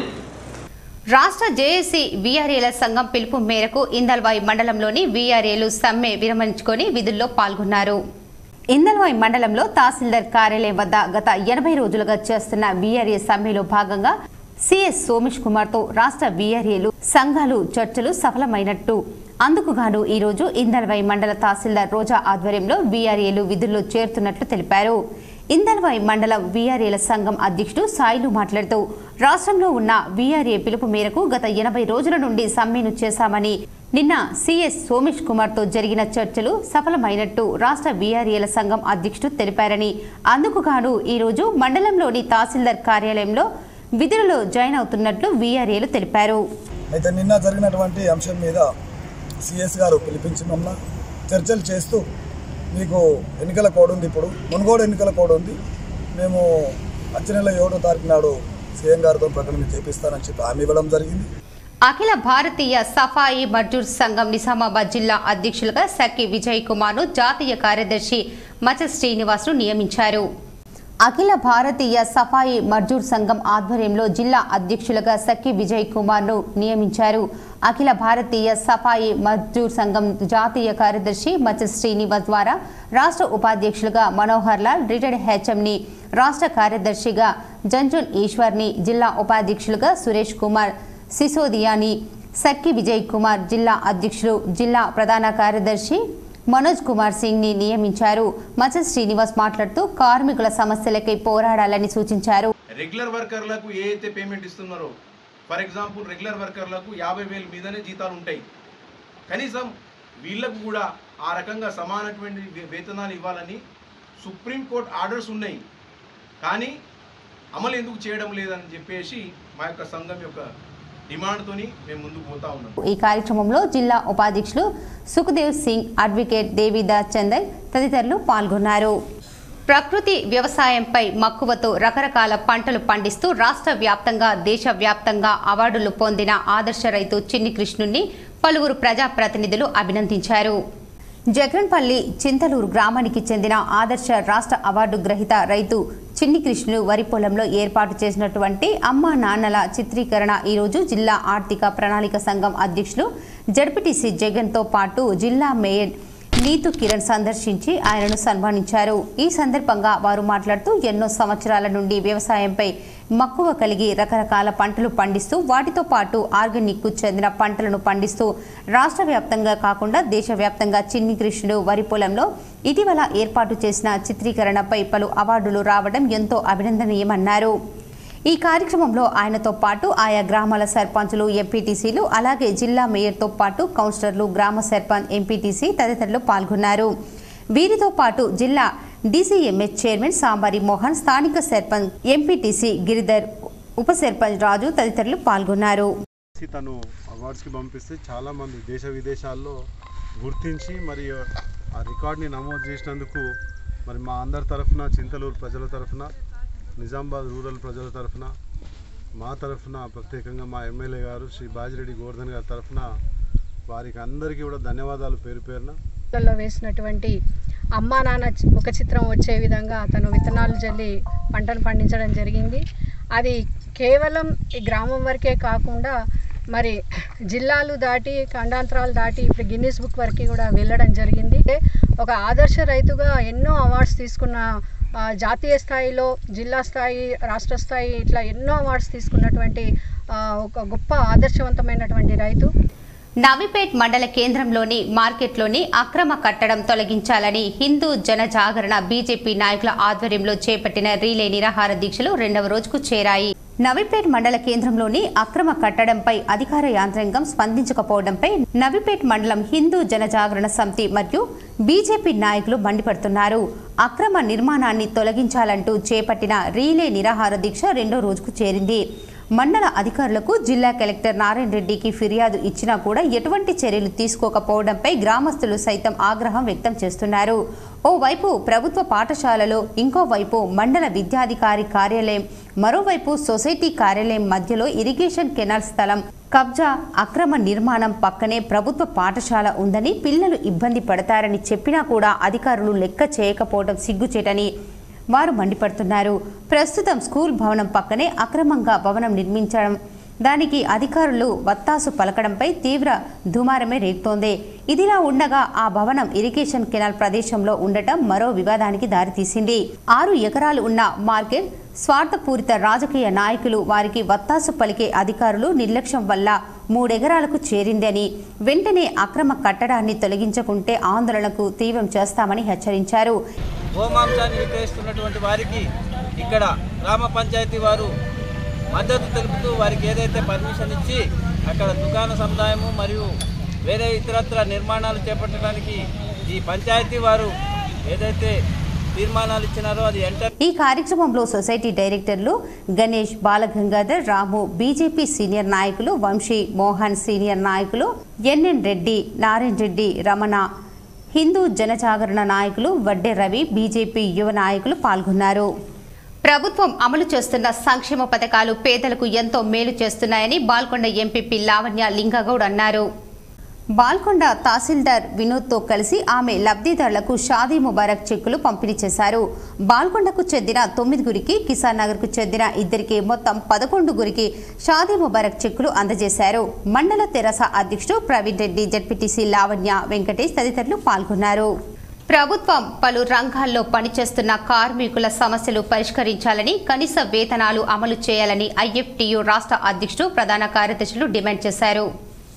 రాష్ట్ర జేఏసీ వీఆర్ఏల సంఘం పిలుపు మేరకు ఇందల్వాయి మండలంలోని వీఆర్ఏలు సమ్మె విరమించుకొని విధుల్లో పాల్గొన్నారు. ఇందల్వాయి మండలంలో తహసీల్దార్ కార్యాలయం వద్ద గత ఎనభై రోజులుగా చేస్తున్న వీఆర్ఏ సమ్మెలో భాగంగా సిఎస్ సోమేష్ కుమార్ తో రాష్ట్ర వీఆర్ఏలు సంఘాలు చర్చలు సఫలమైనట్టు అందుకు గాను ఈ రోజు ఇందల్వాయి మండల తహసీల్దార్ రోజా ఆధ్వర్యంలో వీఆర్ఏలు విధుల్లో చేరుతున్నట్లు తెలిపారు. ఇందల్వాయి మండలం వీఆర్ఏల సంఘం అధ్యక్షుడు సాయిలు మాట్లాడుతూ రాష్ట్రంలో ఉన్న వీఆర్ఏ పిలుపు మేరకు గత ఎనభై రోజుల నుండి సమ్మెను చేశామని, నిన్న సిఎస్ సోమేష్ కుమార్ తో జరిగిన చర్చలు సఫలమైనట్టు రాష్ట్ర వీఆర్ఏల సంఘం అధ్యక్షుడు తెలిపారని, అందుకు గాను ఈ రోజు మండలంలోని తహసీల్దార్ కార్యాలయంలో విధులలో జాయిన్ అవుతున్నట్లు వీఆర్ఏలు తెలిపారు. అయితే నిన్న జరిగినటువంటి అంశం మీద సిఎస్ గారు పిలిపించిన చర్చలు చేస్తూ మీకు ఎన్నికల కోడ్ ఉంది, ఇప్పుడు మునుగోడు ఎన్నికల కోడ్ ఉంది, మేము వచ్చే నెల ఏడో తారీఖు నాడు సీఎం గారితో ప్రకటన చేపిస్తానని చెప్పి హామీ ఇవ్వడం జరిగింది. అఖిల భారతీయ సఫాయి మజ్దూర్ సంఘం నిజామాబాద్ జిల్లా అధ్యక్షులుగా సక్కి విజయ్ కుమార్ ను జాతీయ కార్యదర్శి మచ శ్రీనివాస్ ను నియమించారు. అఖిల భారతీయ సఫాయి మజ్దూర్ సంఘం ఆధ్వర్యంలో జిల్లా అధ్యక్షులుగా సక్కి విజయ్ కుమార్ ను నియమించారు. అఖిల భారతీయ సఫాయి మజ్దూర్ సంఘం జాతీయ కార్యదర్శి మచ శ్రీనివాస్ ద్వారా రాష్ట్ర ఉపాధ్యక్షులుగా మనోహర్ లాల్, రిటైర్డ్ హెచ్ఎం ని, రాష్ట్ర కార్యదర్శిగా జంజున్ ఈశ్వర్ ని, జిల్లా ఉపాధ్యక్షులుగా సురేష్ కుమార్ సిసోదియాని, సక్కి విజయ్ కుమార్ జిల్లా అధ్యక్షులు, జిల్లా ప్రధాన కార్యదర్శి మనోజ్ కుమార్ సింగ్ ని నియమించారు. మచ శ్రీనివాస్ మాట్లాడుతూ కార్మికుల సమస్యలకై పోరాడాలని సూచించారు. రెగ్యులర్ వర్కర్లకు ఏ అయితే పేమెంట్ ఇస్తున్నారో, ఫర్ ఎగ్జాంపుల్ రెగ్యులర్ వర్కర్లకు యాభై వేలు మీదనే జీతాలు ఉంటాయి, కనీసం వీళ్లకు కూడా ఆ రకంగా సమానటువంటి వేతనాలు ఇవ్వాలని సుప్రీంకోర్టు ఆర్డర్స్ ఉన్నాయి, కానీ అమలు ఎందుకు చేయడం లేదని చెప్పేసి మా యొక్క సంఘం యొక్క డిమాండ్తోని మేము ముందుకు పోతా ఉన్నాం. ఈ కార్యక్రమంలో జిల్లా ఉపాధ్యక్షులు సుఖదేవ్ సింగ్, అడ్వకేట్ దేవిదాస్ చందర్ తదితరులు పాల్గొన్నారు. ప్రకృతి వ్యవసాయంపై మక్కువతో రకరకాల పంటలు పండిస్తూ రాష్ట్ర వ్యాప్తంగా, దేశ వ్యాప్తంగా అవార్డులు పొందిన ఆదర్శ రైతు చిన్ని కృష్ణుని పలువురు ప్రజాప్రతినిధులు అభినందించారు. జగన్పల్లి చింతలూరు గ్రామానికి చెందిన ఆదర్శ రాష్ట్ర అవార్డు గ్రహీత రైతు చిన్ని కృష్ణులు వరి పొలంలో ఏర్పాటు చేసినటువంటి అమ్మా నాన్నల చిత్రీకరణ ఈరోజు జిల్లా ఆర్థిక ప్రణాళిక సంఘం అధ్యక్షులు జడ్పీటీసీ జగన్ తో పాటు జిల్లా మేయర్ నీతు కిరణ్ సందర్శించి ఆయనను సన్మానించారు. ఈ సందర్భంగా వారు మాట్లాడుతూ ఎన్నో సంవత్సరాల నుండి వ్యవసాయంపై మక్కువ కలిగి రకరకాల పంటలు పండిస్తూ వాటితో పాటు ఆర్గానిక్ కు చెందిన పంటలను పండిస్తూ రాష్ట్ర వ్యాప్తంగా కాకుండా దేశవ్యాప్తంగా చిన్ని కృష్ణుడు వరి పొలంలో ఇటీవల ఏర్పాటు చేసిన చిత్రీకరణపై పలు అవార్డులు రావడం ఎంతో అభినందనీయమన్నారు. ఈ కార్యక్రమంలో ఆయనతో పాటు ఆయా గ్రామాల సర్పంచులు, ఎంపీటీసీలు, అలాగే జిల్లా మేయర్తో పాటు కౌన్సిలర్లు, గ్రామ సర్పంచ్, ఎంపీటీసీ తదితరులు పాల్గొన్నారు. వీరితో పాటు జిల్లా డీసీఎంహెచ్ చైర్మన్ సాంబారి మోహన్, స్థానిక సర్పంచ్, ఎంపీటీసీ గిరిధర్, ఉప సర్పంచ్ రాజు తదితరులు పాల్గొన్నారు. తను అవార్డ్స్కి పంపిస్తే చాలామంది దేశ విదేశాల్లో గుర్తించి మరి ఆ రికార్డ్ని నమోదు చేసినందుకు మరి మా అందరి తరఫున, చింతలూరు ప్రజల తరఫున, నిజామాబాద్ రూరల్ ప్రజల తరఫున, మా తరఫున ప్రత్యేకంగా మా ఎమ్మెల్యే గారు శ్రీ బాజిరెడ్డి గోవర్ధన్ గారి తరఫున వారికి అందరికీ కూడా ధన్యవాదాలు పేరు పేరున. లో వేసినటువంటి అమ్మా నాన్న ముఖ చిత్రం వచ్చే విధంగా అతను విత్తనాలు జల్లి పంటను పండించడం జరిగింది. అది కేవలం ఈ గ్రామం వరకే కాకుండా మరి జిల్లాలు దాటి ఖండాంతరాలు దాటి ఇప్పుడు గిన్నీస్ బుక్ వరకు కూడా వెళ్ళడం జరిగింది. ఒక ఆదర్శ రైతుగా ఎన్నో అవార్డ్స్ తీసుకున్న, జాతీయ స్థాయిలో, జిల్లా స్థాయి, రాష్ట్ర స్థాయి ఇట్లా ఎన్నో అవార్డ్స్ తీసుకున్నటువంటి ఒక గొప్ప ఆదర్శవంతమైనటువంటి రైతు. నవీపేట్ మండల కేంద్రంలోని మార్కెట్లోని అక్రమ కట్టడం తొలగించాలని హిందూ జన జాగరణ బీజేపీ నాయకుల ఆధ్వర్యంలో చేపట్టిన రీలే నిరాహార దీక్షలు రెండవ రోజుకు చేరాయి. నవీపేట్ మండల కేంద్రంలోని అక్రమ కట్టడంపై అధికార యాంత్రాంగం స్పందించకపోవడంపై నవీపేట్ మండలం హిందూ జన జాగరణ సమితి మరియు బీజేపీ నాయకులు మండిపడుతున్నారు. అక్రమ నిర్మాణాన్ని తొలగించాలంటూ చేపట్టిన రీలే నిరాహార దీక్ష రెండో రోజుకు చేరింది. మండల అధికారులకు జిల్లా కలెక్టర్ నారాయణ రెడ్డికి ఫిర్యాదు ఇచ్చినా కూడా ఎటువంటి చర్యలు తీసుకోకపోవడంపై గ్రామస్తులు సైతం ఆగ్రహం వ్యక్తం చేస్తున్నారు. ఓవైపు ప్రభుత్వ పాఠశాలలో, ఇంకోవైపు మండల విద్యాధికారి కార్యాలయం, మరోవైపు సొసైటీ కార్యాలయం మధ్యలో ఇరిగేషన్ కెనాల్ స్థలం కబ్జా, అక్రమ నిర్మాణం పక్కనే ప్రభుత్వ పాఠశాల ఉందని, పిల్లలు ఇబ్బంది పడతారని చెప్పినా కూడా అధికారులు లెక్క చేయకపోవడం సిగ్గుచేటని వారు మండిపడుతున్నారు. ప్రస్తుతం స్కూల్ భవనం పక్కనే అక్రమంగా భవనం నిర్మించడం, దానికి అధికారులు వత్తాసు పలకడంపై తీవ్ర దుమారమే రేగుతోంది. ఇదిలా ఉండగా ఆ భవనం ఇరిగేషన్ కెనాల్ ప్రదేశంలో ఉండటం మరో వివాదానికి దారితీసింది. ఆరు ఎకరాలు ఉన్న మార్కెట్ స్వార్థపూరిత రాజకీయ నాయకులు వారికి వత్తాసు పలికే అధికారులు నిర్లక్ష్యం వల్ల మూడెకరాలకు చేరిందని, వెంటనే అక్రమ కట్టడాన్ని తొలగించకుంటే ఆందోళనకు తీవ్రం చేస్తామని హెచ్చరించారు. గోమాంసాన్ని విక్రయిస్తున్నటువంటి వారికి ఇక్కడ గ్రామ పంచాయతీ వారు మద్దతు తెలుపుతూ వారికి ఏదైతే పర్మిషన్ ఇచ్చి అక్కడ దుకాణ సముదాయము మరియు వేరే ఇతరత్ర నిర్మాణాలు చేపట్టడానికి ఈ పంచాయతీ వారు ఏదైతే తీర్మానాలు ఇచ్చినారో అది ఎంటర్. ఈ కార్యక్రమంలో సొసైటీ డైరెక్టర్లు గణేష్, బాలగంగాధర్, రాము, బీజేపీ సీనియర్ నాయకులు వంశీ, మోహన్, సీనియర్ నాయకులు ఎన్ఎన్ రెడ్డి, నారాయణ రెడ్డి, రమణ, హిందూ జనజాగరణ నాయకులు వడ్డే రవి, బీజేపీ యువ నాయకులు పాల్గొన్నారు. ప్రభుత్వం అమలు చేస్తున్న సంక్షేమ పథకాలు పేదలకు ఎంతో మేలు చేస్తున్నాయని బాల్కొండ ఎంపీపీ లావణ్య లింగగౌడ్ అన్నారు. బాల్కొండ తహసీల్దార్ వినోద్తో కలిసి ఆమె లబ్ధిదారులకు షాదీ ముబారక్ చెక్కులు పంపిణీ చేశారు. బాల్కొండకు చెందిన తొమ్మిదిగురికి, కిసాన్ నగర్కు చెందిన ఇద్దరికి, మొత్తం పదకొండుగురికి షాదీ ముబారక్ చెక్కులు అందజేశారు. మండల తెరాస అధ్యక్షుడు ప్రవీణ్ రెడ్డి, జడ్పీటీసీ లావణ్య, వెంకటేష్ తదితరులు పాల్గొన్నారు. ప్రభుత్వం పలు రంగాల్లో పనిచేస్తున్న కార్మికుల సమస్యలు పరిష్కరించాలని, కనీస వేతనాలు అమలు చేయాలని ఐఎఫ్టీయూ రాష్ట్ర అధ్యక్షుడు, ప్రధాన కార్యదర్శులు డిమాండ్ చేశారు.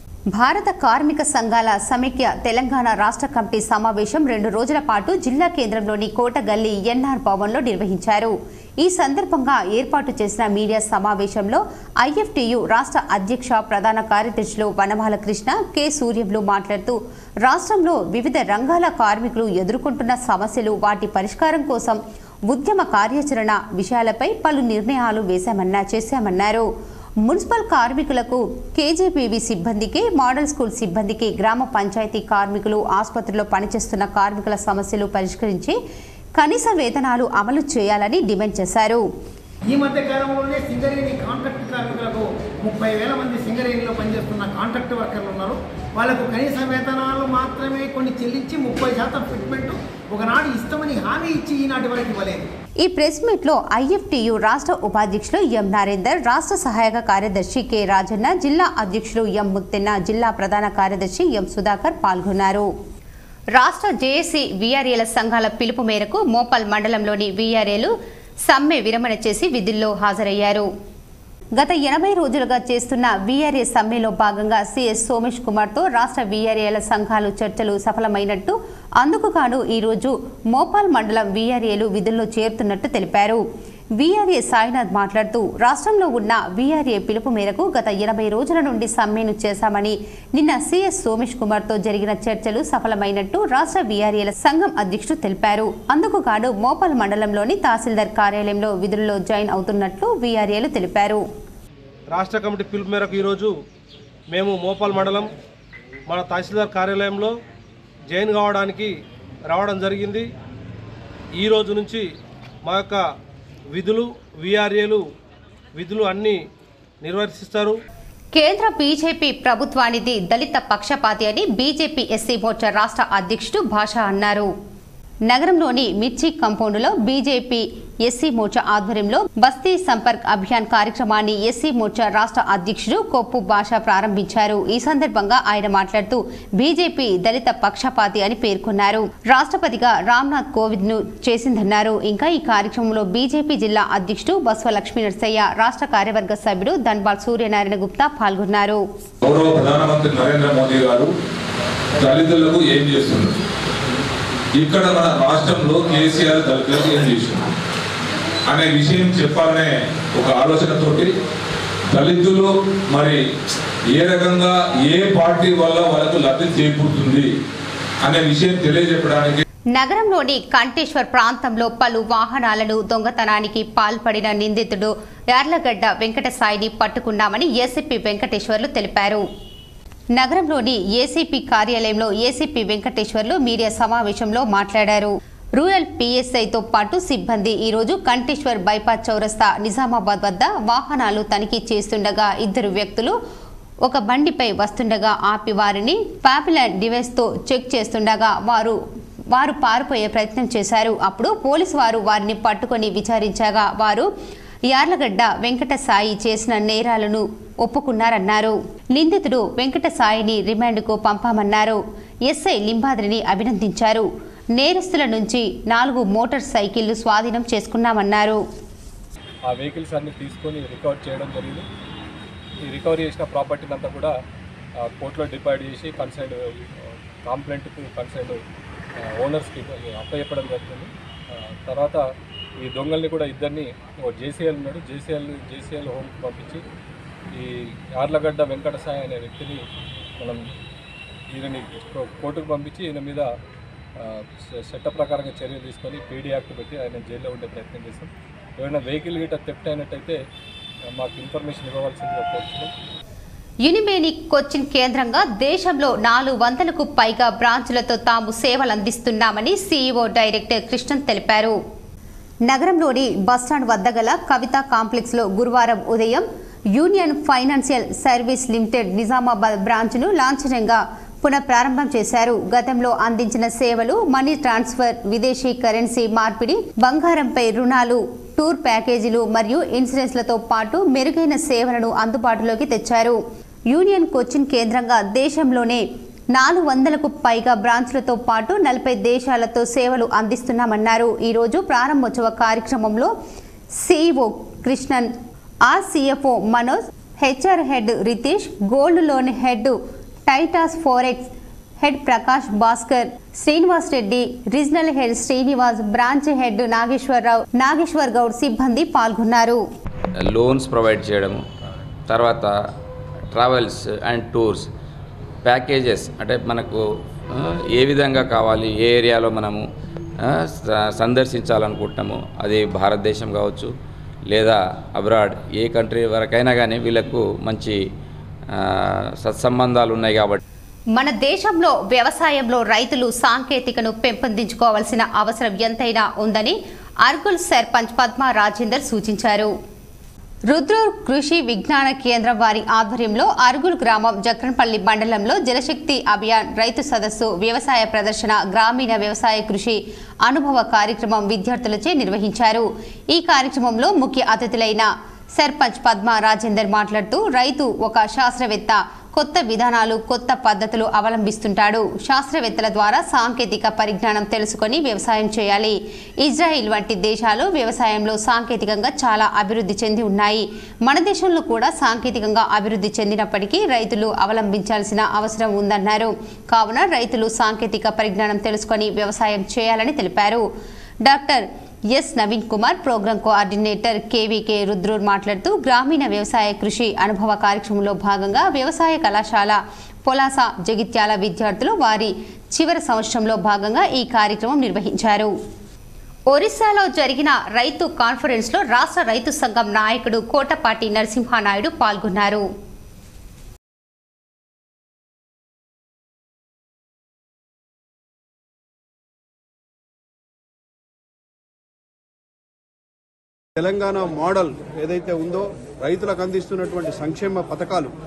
భారత కార్మిక సంఘాల సమైక్య తెలంగాణ రాష్ట్ర కమిటీ సమావేశం రెండు రోజుల పాటు జిల్లా కేంద్రంలోని కోటగల్లి ఎన్ఆర్ భవన్లో నిర్వహించారు. ఈ సందర్భంగా ఏర్పాటు చేసిన మీడియా సమావేశంలో ఐఎఫ్టీయూ రాష్ట్ర అధ్యక్ష, ప్రధాన కార్యదర్శులు వనమాల కృష్ణ, కె సూర్యంలు మాట్లాడుతూ రాష్ట్రంలో వివిధ రంగాల కార్మికులు ఎదుర్కొంటున్న సమస్యలు, వాటి పరిష్కారం కోసం ఉద్యమ కార్యాచరణ విషయాలపై పలు నిర్ణయాలు వేశామన్నా చేశామన్నారు. మున్సిపల్ కార్మికులకు, కేజీపీవీ సిబ్బందికి, మోడల్ స్కూల్ సిబ్బందికి, గ్రామ పంచాయతీ కార్మికులు, ఆసుపత్రిలో పనిచేస్తున్న కార్మికుల సమస్యలు పరిష్కరించి కనీస వేతనాలు అమలు చేయాలని డిమాండ్ చేశారు. ఈ మధ్య కాలంలోనే సింగరేణి కాంట్రాక్ట్ కార్మికులకు ముప్పై వేల మంది సింగరేణిలో పనిచేస్తున్న కాంట్రాక్ట్ వర్కర్లు ఉన్నారు. వాళ్ళకు కనీస వేతనాలు మాత్రమే కొన్ని చెల్లించి ముప్పై శాతం ఫిట్మెంట్ ఒకనాడు ఇస్తామని హామీ ఇచ్చి ఈనాటి వరకు ఇవ్వలేదు. ఈ ప్రెస్ మీట్ లో ఐఎఫ్టీయూ రాష్ట్ర ఉపాధ్యక్షులు ఎం నరేందర్, రాష్ట్ర సహాయక కార్యదర్శి కె రాజన్న, జిల్లా అధ్యక్షులు ఎం ముత్తెన్న, జిల్లా ప్రధాన కార్యదర్శి ఎం సుధాకర్ పాల్గొన్నారు. రాష్ట్ర జేఏసీ వీఆర్ఏల సంఘాల పిలుపు మేరకు మోపల్ మండలంలోని వీఆర్ఏలు సమ్మె విరమణ చేసి విధుల్లో హాజరయ్యారు. గత ఎనభై రోజులుగా చేస్తున్న వీఆర్ఏ సమ్మెలో భాగంగా సీఎస్ సోమేష్ కుమార్తో రాష్ట్ర వీఆర్ఏల సంఘాలు చర్చలు సఫలమైనట్టు, అందుకు గాను ఈరోజు మోపాల్ మండలం వీఆర్ఏలు విధుల్లో చేరుతున్నట్టు తెలిపారు. వీఆర్ఏ సాయినాథ్ మాట్లాడుతూ రాష్ట్రంలో ఉన్న వీఆర్ఏ పిలుపు మేరకు గత ఎనభై రోజుల నుండి సమ్మెను చేశామని, నిన్న సీఎస్ సోమేష్ కుమార్తో జరిగిన చర్చలు సఫలమైనట్టు రాష్ట్ర వీఆర్ఏల సంఘం అధ్యక్షుడు తెలిపారు. అందుకు గాను మోపాల్ మండలంలోని తహసీల్దార్ కార్యాలయంలో విధుల్లో జాయిన్ అవుతున్నట్లు వీఆర్ఏలు తెలిపారు. రాష్ట్ర కమిటీ పిలుపు మేరకు ఈరోజు మేము మోపాల్ మండలం మన తహసీల్దార్ కార్యాలయంలో జాయిన్ కావడానికి రావడం జరిగింది. ఈరోజు నుంచి మా యొక్క విధులు వీఆర్ఏలు విధులు అన్నీ నిర్వర్తిస్తారు. కేంద్ర బీజేపీ ప్రభుత్వానిది దళిత పక్షపాతి అని బీజేపీ ఎస్సీ మోర్చా రాష్ట్ర అధ్యక్షుడు భాషా అన్నారు. నగరంలోని మిర్చి కాంపౌండ్లో బీజేపీ ఎస్సీ మోర్చా ఆధ్వర్యంలో బస్తీ సంపర్క్ అభియాన్ కార్యక్రమాన్ని ఎస్సీ మోర్చా రాష్ట్ర అధ్యక్షుడు కొప్పు భాష ప్రారంభించారు. ఈ సందర్భంగా ఆయన మాట్లాడుతూ బీజేపీ దళిత పక్షపాతి అని పేర్కొన్నారు. రాష్ట్రపతిగా రామ్నాథ్ కోవింద్ ను చేసిందన్నారు. ఇంకా ఈ కార్యక్రమంలో బీజేపీ జిల్లా అధ్యక్షుడు బస్వ లక్ష్మీ నరసయ్య, రాష్ట్ర కార్యవర్గ సభ్యుడు ధన్బాల్ సూర్యనారాయణ గుప్తా పాల్గొన్నారు. గౌరవ ప్రధానమంత్రి నరేంద్ర మోదీ గారు దళితులకు ఏం చేస్తున్నారు, ఇక్కడ మన రాష్ట్రంలో కేసీఆర్ దళితులకు ఏం చేస్తున్నారు అనే విషయం చెప్పాలనే ఒక ఆలోచనతోటి దళితులు మరి ఏ రకంగా ఏ పార్టీ వల్ల వాళ్ళకు లబ్ధి చేకూరుతుంది అనే విషయం తెలియజెప్పడానికి నగరంలోని కంటేశ్వర్ ప్రాంతంలో పలు వాహనాలను దొంగతనానికి పాల్పడిన నిందితుడు యార్లగడ్డ వెంకటసాయిని పట్టుకున్నామని ఏసీపీ వెంకటేశ్వర్లు తెలిపారు. నగరంలోని ఏసీపీ కార్యాలయంలో ఏసీపీ వెంకటేశ్వర్లు మీడియా సమావేశంలో మాట్లాడారు. రూరల్ పీఎస్ఐతో పాటు సిబ్బంది ఈరోజు కంటేశ్వర్ బైపాస్ చౌరస్తా నిజామాబాద్ వద్ద వాహనాలు తనిఖీ చేస్తుండగా ఇద్దరు వ్యక్తులు ఒక బండిపై వస్తుండగా ఆపి వారిని పాపులర్ డివైస్ తో చెక్ చేస్తుండగా వారు వారు పారిపోయే ప్రయత్నం చేశారు. అప్పుడు పోలీసు వారు వారిని పట్టుకొని విచారించగా వారు యార్లగడ్డ వెంకటసాయి చేసిన నేరాలను ఒప్పుకున్నారన్నారు. నిందితుడు వెంకటసాయిని రిమాండ్కు పంపామన్నారు. ఎస్ఐ లింబాద్రిని అభినందించారు. నేరస్తుల నుంచి నాలుగు మోటార్ సైకిళ్లు స్వాధీనం చేసుకున్నామన్నారు. ఆ వెహికల్స్ అన్ని తీసుకొని రికవర్ చేయడం జరిగింది. ఈ రికవరీ చేసిన ప్రాపర్టీని అంతా కూడా కోర్టులో డిపాజిట్ చేసి కన్సర్న్ కాంప్లైంట్కు కన్సర్న్ ఓనర్స్కి అప్పచెప్పడం జరుగుతుంది. తర్వాత ఈ దొంగల్ని కూడా ఇద్దరిని జేసీఎల్ ఉన్నాడు, జేసీఎల్ జేసీఎల్ హోమ్కి పంపించి ఈ యార్లగడ్డ వెంకటసాయి అనే వ్యక్తిని మనం ఈయనని కోర్టుకు పంపించి ఈయన మీద చట్ట ప్రకారంగా చర్యలు తీసుకొని పీడీ యాక్ట్ పెట్టి ఆయన జైల్లో ఉండే ప్రయత్నం చేస్తాం. ఏమైనా వెహికల్ గిట్ట థెఫ్ట్ అయినట్టయితే మాకు ఇన్ఫర్మేషన్ ఇవ్వవలసిందిగా కోరుతున్నాం. యునిమేని కోచిన్ కేంద్రంగా దేశంలో నాలుగు వందలకు పైగా బ్రాంచులతో తాము సేవలు అందిస్తున్నామని సీఈఓ డైరెక్టర్ కృష్ణన్ తెలిపారు. నగరంలోని బస్టాండ్ వద్ద గల కవిత కాంప్లెక్స్ లో గురువారం ఉదయం union financial service limited Nizamabad బ్రాంచ్ను లాంఛనంగా పునఃప్రారంభం చేశారు. గతంలో అందించిన సేవలు మనీ ట్రాన్స్ఫర్, విదేశీ కరెన్సీ మార్పిడి, బంగారంపై రుణాలు, టూర్ ప్యాకేజీలు మరియు ఇన్సూరెన్స్లతో పాటు మెరుగైన సేవలను అందుబాటులోకి తెచ్చారు. యూనియన్ కోచిన్ కేంద్రంగా దేశంలోనే నాలుగు వందలకు పైగా బ్రాంచ్లతో పాటు నలభై దేశాలతో సేవలు అందిస్తున్నామన్నారు. ఈరోజు ప్రారంభోత్సవ కార్యక్రమంలో CEO Krishnan, R CFO Manoj, HR head Ritish, gold loan head Titus forex head Prakash Bhaskar, Srinivas Reddy, regional head Srinivas, branch head Nageswara Rao, Nageshwar Goud సిబ్బంది పాల్గొన్నారు. లోన్స్ ప్రొవైడ్ చేయడము, తర్వాత ట్రావెల్స్ అండ్ టూర్స్ ప్యాకేజెస్ అంటే మనకు ఏ విధంగా కావాలి, ఏ ఏరియాలో మనము సందర్శించాలనుకుంటున్నాము, అది భారతదేశం కావచ్చు లేదా అబ్రాడ్ ఏ కంట్రీ వరకైనా కానీ వీళ్ళకు మంచి సత్సంబంధాలు ఉన్నాయి. కాబట్టి మన దేశంలో వ్యవసాయంలో రైతులు సాంకేతికను పెంపొందించుకోవాల్సిన అవసరం ఎంతైనా ఉందని అర్గుల్ సర్పంచ్ పద్మా రాజేందర్ సూచించారు. రుద్రూర్ కృషి విజ్ఞాన కేంద్రం వారి ఆధ్వర్యంలో అర్గుల్ గ్రామం జక్రన్పల్లి మండలంలో జలశక్తి అభియాన్ రైతు సదస్సు, వ్యవసాయ ప్రదర్శన, గ్రామీణ వ్యవసాయ కృషి అనుభవ కార్యక్రమం విద్యార్థులచే నిర్వహించారు. ఈ కార్యక్రమంలో ముఖ్య అతిథులైన సర్పంచ్ పద్మా రాజేందర్ మాట్లాడుతూ రైతు ఒక శాస్త్రవేత్త, కొత్త విధానాలు, కొత్త పద్ధతులు అవలంబిస్తుంటాడు. శాస్త్రవేత్తల ద్వారా సాంకేతిక పరిజ్ఞానం తెలుసుకొని వ్యవసాయం చేయాలి. ఇజ్రాయిల్ వంటి దేశాలు వ్యవసాయంలో సాంకేతికంగా చాలా అభివృద్ధి చెంది ఉన్నాయి. మన దేశంలో కూడా సాంకేతికంగా అభివృద్ధి చెందినప్పటికీ రైతులు అవలంబించాల్సిన అవసరం ఉందన్నారు. కావున రైతులు సాంకేతిక పరిజ్ఞానం తెలుసుకొని వ్యవసాయం చేయాలని తెలిపారు. Doctor S Naveen Kumar, program coordinator KVK Rudrur మాట్లాడుతూ గ్రామీణ వ్యవసాయ కృషి అనుభవ కార్యక్రమంలో భాగంగా వ్యవసాయ కళాశాల పొలాస జగిత్యాల విద్యార్థులు వారి చివరి సంవత్సరంలో భాగంగా ఈ కార్యక్రమం నిర్వహించారు. ఒరిస్సాలో జరిగిన రైతు కాన్ఫరెన్స్ లో రాష్ట్ర రైతు సంఘం నాయకుడు కోటపాటి నరసింహానాయుడు పాల్గొన్నారు. తెలంగాణ మోడల్ ఏదైతే ఉందో రైతులకు అందిస్తున్నటువంటి సంక్షేమ పథకాలు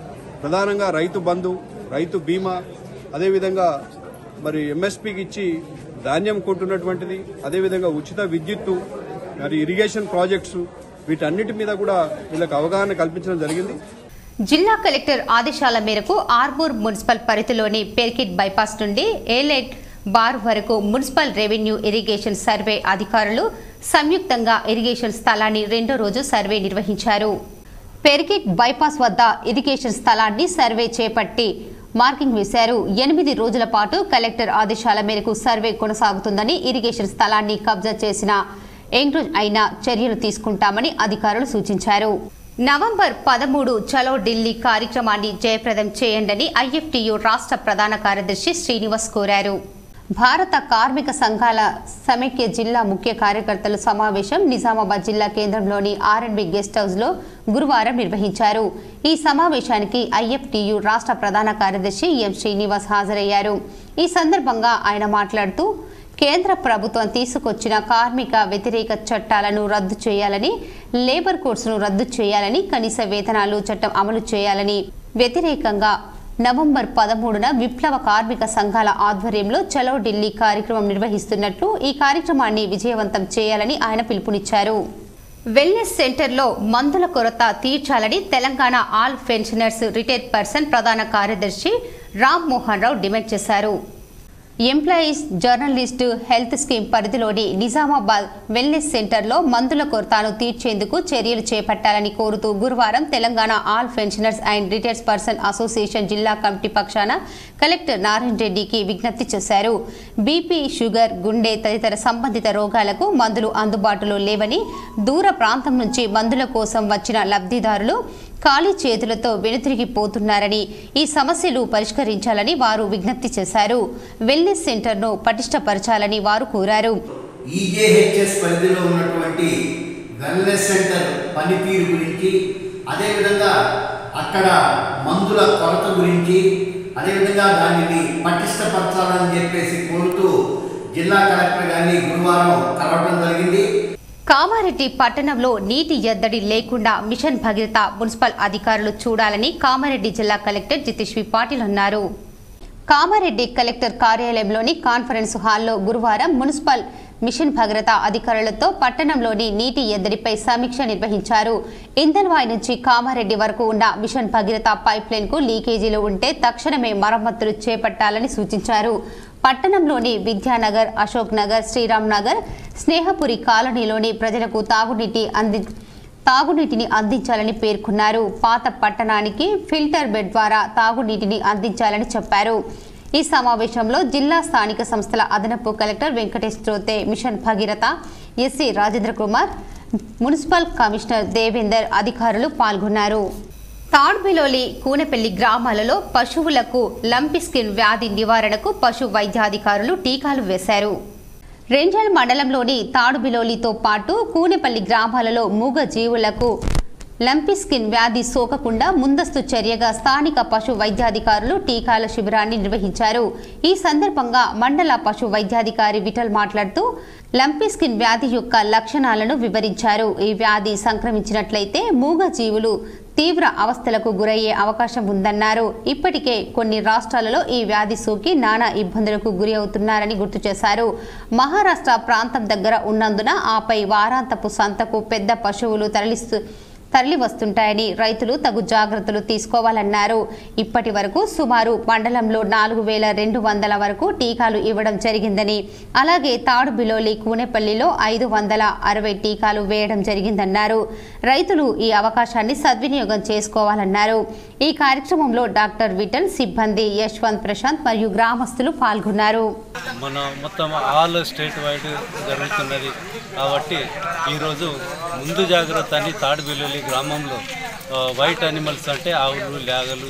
ప్రధానంగా రైతు బంధు, రైతు బీమా, అదేవిధంగా మరి ఎంఎస్పీకి ఇచ్చి ధాన్యం కొంటున్నటువంటిది, అదేవిధంగా ఉచిత విద్యుత్తు, మరి ఇరిగేషన్ ప్రాజెక్ట్స్, వీటన్నిటి మీద కూడా వీళ్ళకి అవగాహన కల్పించడం జరిగింది. జిల్లా కలెక్టర్ ఆదేశాల మేరకు ఆర్మూర్ మున్సిపల్ పరిధిలోని పెర్కిట్ బైపాస్ నుండి ఏలెట్ బార్ వరకు మున్సిపల్ రెవెన్యూ ఇరిగేషన్ సర్వే అధికారులు సంయుక్తంగా ఇరిగేషన్ స్థలాన్ని రెండో రోజు సర్వే నిర్వహించారు. పెర్కిట్ బైపాస్ వద్ద ఇరిగేషన్ స్థలాన్ని సర్వే చేపట్టి మార్కింగ్ వేశారు. ఎనిమిది రోజుల పాటు కలెక్టర్ ఆదేశాల మేరకు సర్వే కొనసాగుతుందని, ఇరిగేషన్ స్థలాన్ని కబ్జా చేసిన ఎంక్రోచ్ అయినా చర్యలు తీసుకుంటామని అధికారులు సూచించారు. నవంబర్ పదమూడు చలో ఢిల్లీ కార్యక్రమాన్ని జయప్రదం చేయండని ఐఎఫ్టీయూ రాష్ట్ర ప్రధాన కార్యదర్శి శ్రీనివాస్ కోరారు. భారత కార్మిక సంఘాల సమైక్య జిల్లా ముఖ్య కార్యకర్తల సమావేశం నిజామాబాద్ జిల్లా కేంద్రంలోని R and B guest house లో గురువారం నిర్వహించారు. ఈ సమావేశానికి ఐఎఫ్టీయూ రాష్ట్ర ప్రధాన కార్యదర్శి ఎం శ్రీనివాస్ హాజరయ్యారు. ఈ సందర్భంగా ఆయన మాట్లాడుతూ కేంద్ర ప్రభుత్వం తీసుకొచ్చిన కార్మిక వ్యతిరేక చట్టాలను రద్దు చేయాలని, లేబర్ కోడ్స్ను రద్దు చేయాలని, కనీస వేతనాలు చట్టం అమలు చేయాలని వ్యతిరేకంగా నవంబర్ పదమూడున విప్లవ కార్మిక సంఘాల ఆధ్వర్యంలో చలో ఢిల్లీ కార్యక్రమం నిర్వహిస్తున్నట్లు, ఈ కార్యక్రమాన్ని విజయవంతం చేయాలని ఆయన పిలుపునిచ్చారు. వెల్నెస్ సెంటర్లో మందుల కొరత తీర్చాలని Telangana all pensioners retired person ప్రధాన కార్యదర్శి రామ్ మోహన్ రావు డిమాండ్ చేశారు. ఎంప్లాయీస్ జర్నలిస్టు హెల్త్ స్కీమ్ పరిధిలోని నిజామాబాద్ వెల్నెస్ సెంటర్లో మందుల కొరతను తీర్చేందుకు చర్యలు చేపట్టాలని కోరుతూ గురువారం Telangana all pensioners and retired person association జిల్లా కమిటీ పక్షాన కలెక్టర్ నారాయణ రెడ్డికి విజ్ఞప్తి చేశారు. బీపీ, షుగర్, గుండె తదితర సంబంధిత రోగాలకు మందులు అందుబాటులో లేవని, దూర ప్రాంతం నుంచి మందుల కోసం వచ్చిన లబ్ధిదారులు ఖాళీ చేతులతో వెనుతిరిగిపోతున్నారని, ఈ సమస్యలు పరిష్కరించాలని వారు విజ్ఞప్తి చేశారు. వెల్నెస్ సెంటర్ను పటిష్టపరచాలని వారు కోరారు. ఈజేహెచ్ఎస్ పరిధిలో ఉన్నటువంటి వెల్నెస్ సెంటర్ పనితీరు గురించి, అదేవిధంగా అక్కడ మందుల కొరత గురించి, అదేవిధంగా దానిని పటిష్టపరచాలని చెప్పేసి కోరుతూ జిల్లా కలెక్టర్ గారిని గురువారం కలవడం జరిగింది. కామారెడ్డి పట్టణంలో నీటి ఎద్దడి లేకుండా మిషన్ భగీరథ మున్సిపల్ అధికారులు చూడాలని కామారెడ్డి జిల్లా కలెక్టర్ జితేశ్వరి పాటిల్ అన్నారు. కామారెడ్డి కలెక్టర్ కార్యాలయంలోని కాన్ఫరెన్స్ హాల్లో గురువారం మున్సిపల్ మిషన్ భగీరథ అధికారులతో పట్టణంలోని నీటి ఎద్దడిపై సమీక్ష నిర్వహించారు. ఇందల్వాయి నుంచి కామారెడ్డి వరకు ఉన్న మిషన్ భగీరథ పైప్ లైన్ కు లీకేజీలు ఉంటే తక్షణమే మరమ్మతులు చేపట్టాలని సూచించారు. పట్టణంలోని విద్యానగర్, అశోక్ నగర్, శ్రీరామ్ నగర్, స్నేహపురి కాలనీలోని ప్రజలకు తాగునీటి అంది తాగునీటిని అందించాలని పేర్కొన్నారు. పాత పట్టణానికి ఫిల్టర్ బెడ్ ద్వారా తాగునీటిని అందించాలని చెప్పారు. ఈ సమావేశంలో జిల్లా స్థానిక సంస్థల అదనపు collector Venkatesh Dhotre, mission Bhagiratha SE Rajendra Kumar, municipal commissioner Devender అధికారులు పాల్గొన్నారు. తాడ్బిలోలి, కూనెపల్లి గ్రామాలలో పశువులకు లంపి స్కిన్ వ్యాధి నివారణకు పశు వైద్యాధికారులు టీకాలు వేశారు. రెంజల్ మండలంలోని తాడుబిలోలితో పాటు కూనెపల్లి గ్రామాలలో మూగ జీవులకు లంపి స్కిన్ వ్యాధి సోకకుండా ముందస్తు చర్యగా స్థానిక పశు వైద్యాధికారులు టీకాల శిబిరాన్ని నిర్వహించారు. ఈ సందర్భంగా మండల పశు వైద్యాధికారి విఠల్ మాట్లాడుతూ లంపి స్కిన్ వ్యాధి యొక్క లక్షణాలను వివరించారు. ఈ వ్యాధి సంక్రమించినట్లయితే మూగ జీవులు తీవ్ర అవస్థలకు గురయ్యే అవకాశం ఉందన్నారు. ఇప్పటికే కొన్ని రాష్ట్రాలలో ఈ వ్యాధి సోకి నానా ఇబ్బందులకు గురి అవుతున్నారని గుర్తు చేశారు. మహారాష్ట్ర ప్రాంతం దగ్గర ఉన్నందున ఆపై వారాంతపు సంతకు పెద్ద పశువులు తరలిస్తూ తరలి వస్తుంటాయని రైతులు తగు జాగ్రత్తలు తీసుకోవాలన్నారు. ఇప్పటి వరకు సుమారు మండలంలో నాలుగు వేల రెండు వందల వరకు టీకాలు ఇవ్వడం జరిగిందని, అలాగే తాడుబిలోలి, కూనెపల్లిలో ఐదు వందల అరవై టీకాలు వేయడం జరిగిందన్నారు. రైతులు ఈ అవకాశాన్ని సద్వినియోగం చేసుకోవాలన్నారు. ఈ కార్యక్రమంలో డాక్టర్ విఠల్, సిబ్బంది యశ్వంత్, ప్రశాంత్ మరియు గ్రామస్తులు పాల్గొన్నారు. మన మొత్తం ఆల్ స్టేట్ వైడ్ జరుగుతున్నది కాబట్టి ఈరోజు ముందు జాగ్రత్త అని తాడుబిల్లి గ్రామంలో వైట్ అనిమల్స్ అంటే ఆవులు, లేగలు,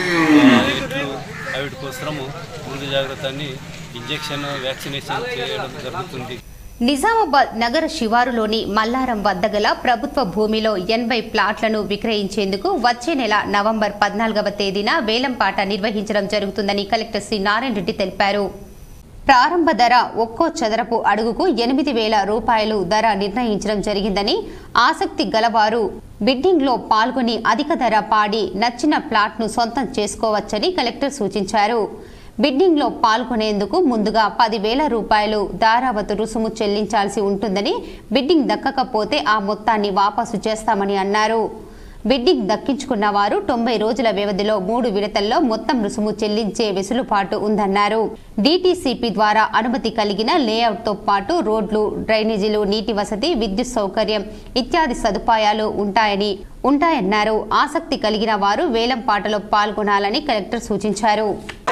ఎడ్లు వీటి కోసము ముందు జాగ్రత్త అని ఇంజెక్షన్, వ్యాక్సినేషన్ చేయడం జరుగుతుంది. నిజామాబాద్ నగర శివారులోని మల్లారం వద్ద గల ప్రభుత్వ భూమిలో ఎనభై ప్లాట్లను విక్రయించేందుకు వచ్చే నెల నవంబర్ పద్నాలుగవ తేదీన వేలంపాట నిర్వహించడం జరుగుతుందని కలెక్టర్ సి నారాయణ రెడ్డి తెలిపారు. ప్రారంభ ధర ఒక్కో చదరపు అడుగుకు ఎనిమిది వేల రూపాయలు ధర నిర్ణయించడం జరిగిందని, ఆసక్తి గలవారు బిడ్డింగ్ లో పాల్గొని అధిక ధర పాడి నచ్చిన ప్లాట్ ను సొంతం చేసుకోవచ్చని కలెక్టర్ సూచించారు. బిడ్డింగ్ లో పాల్గొనేందుకు ముందుగా పదివేల రూపాయలు దారావతు రుసుము చెల్లించాల్సి ఉంటుందని, బిడ్డింగ్ దక్కకపోతే ఆ మొత్తాన్ని వాపసు చేస్తామని అన్నారు. బిడ్డింగ్ దక్కించుకున్న వారు తొంభై రోజుల వ్యవధిలో మూడు విడతల్లో మొత్తం రుసుము చెల్లించే వెసులుబాటు ఉందన్నారు. డీటీసీపీ ద్వారా అనుమతి కలిగిన లేఅవుట్ తో పాటు రోడ్లు, డ్రైనేజీలు, నీటి వసతి, విద్యుత్ సౌకర్యం ఇత్యాది సదుపాయాలు ఉంటాయని ఉంటాయన్నారు. ఆసక్తి కలిగిన వారు వేలం పాటలో పాల్గొనాలని కలెక్టర్ సూచించారు.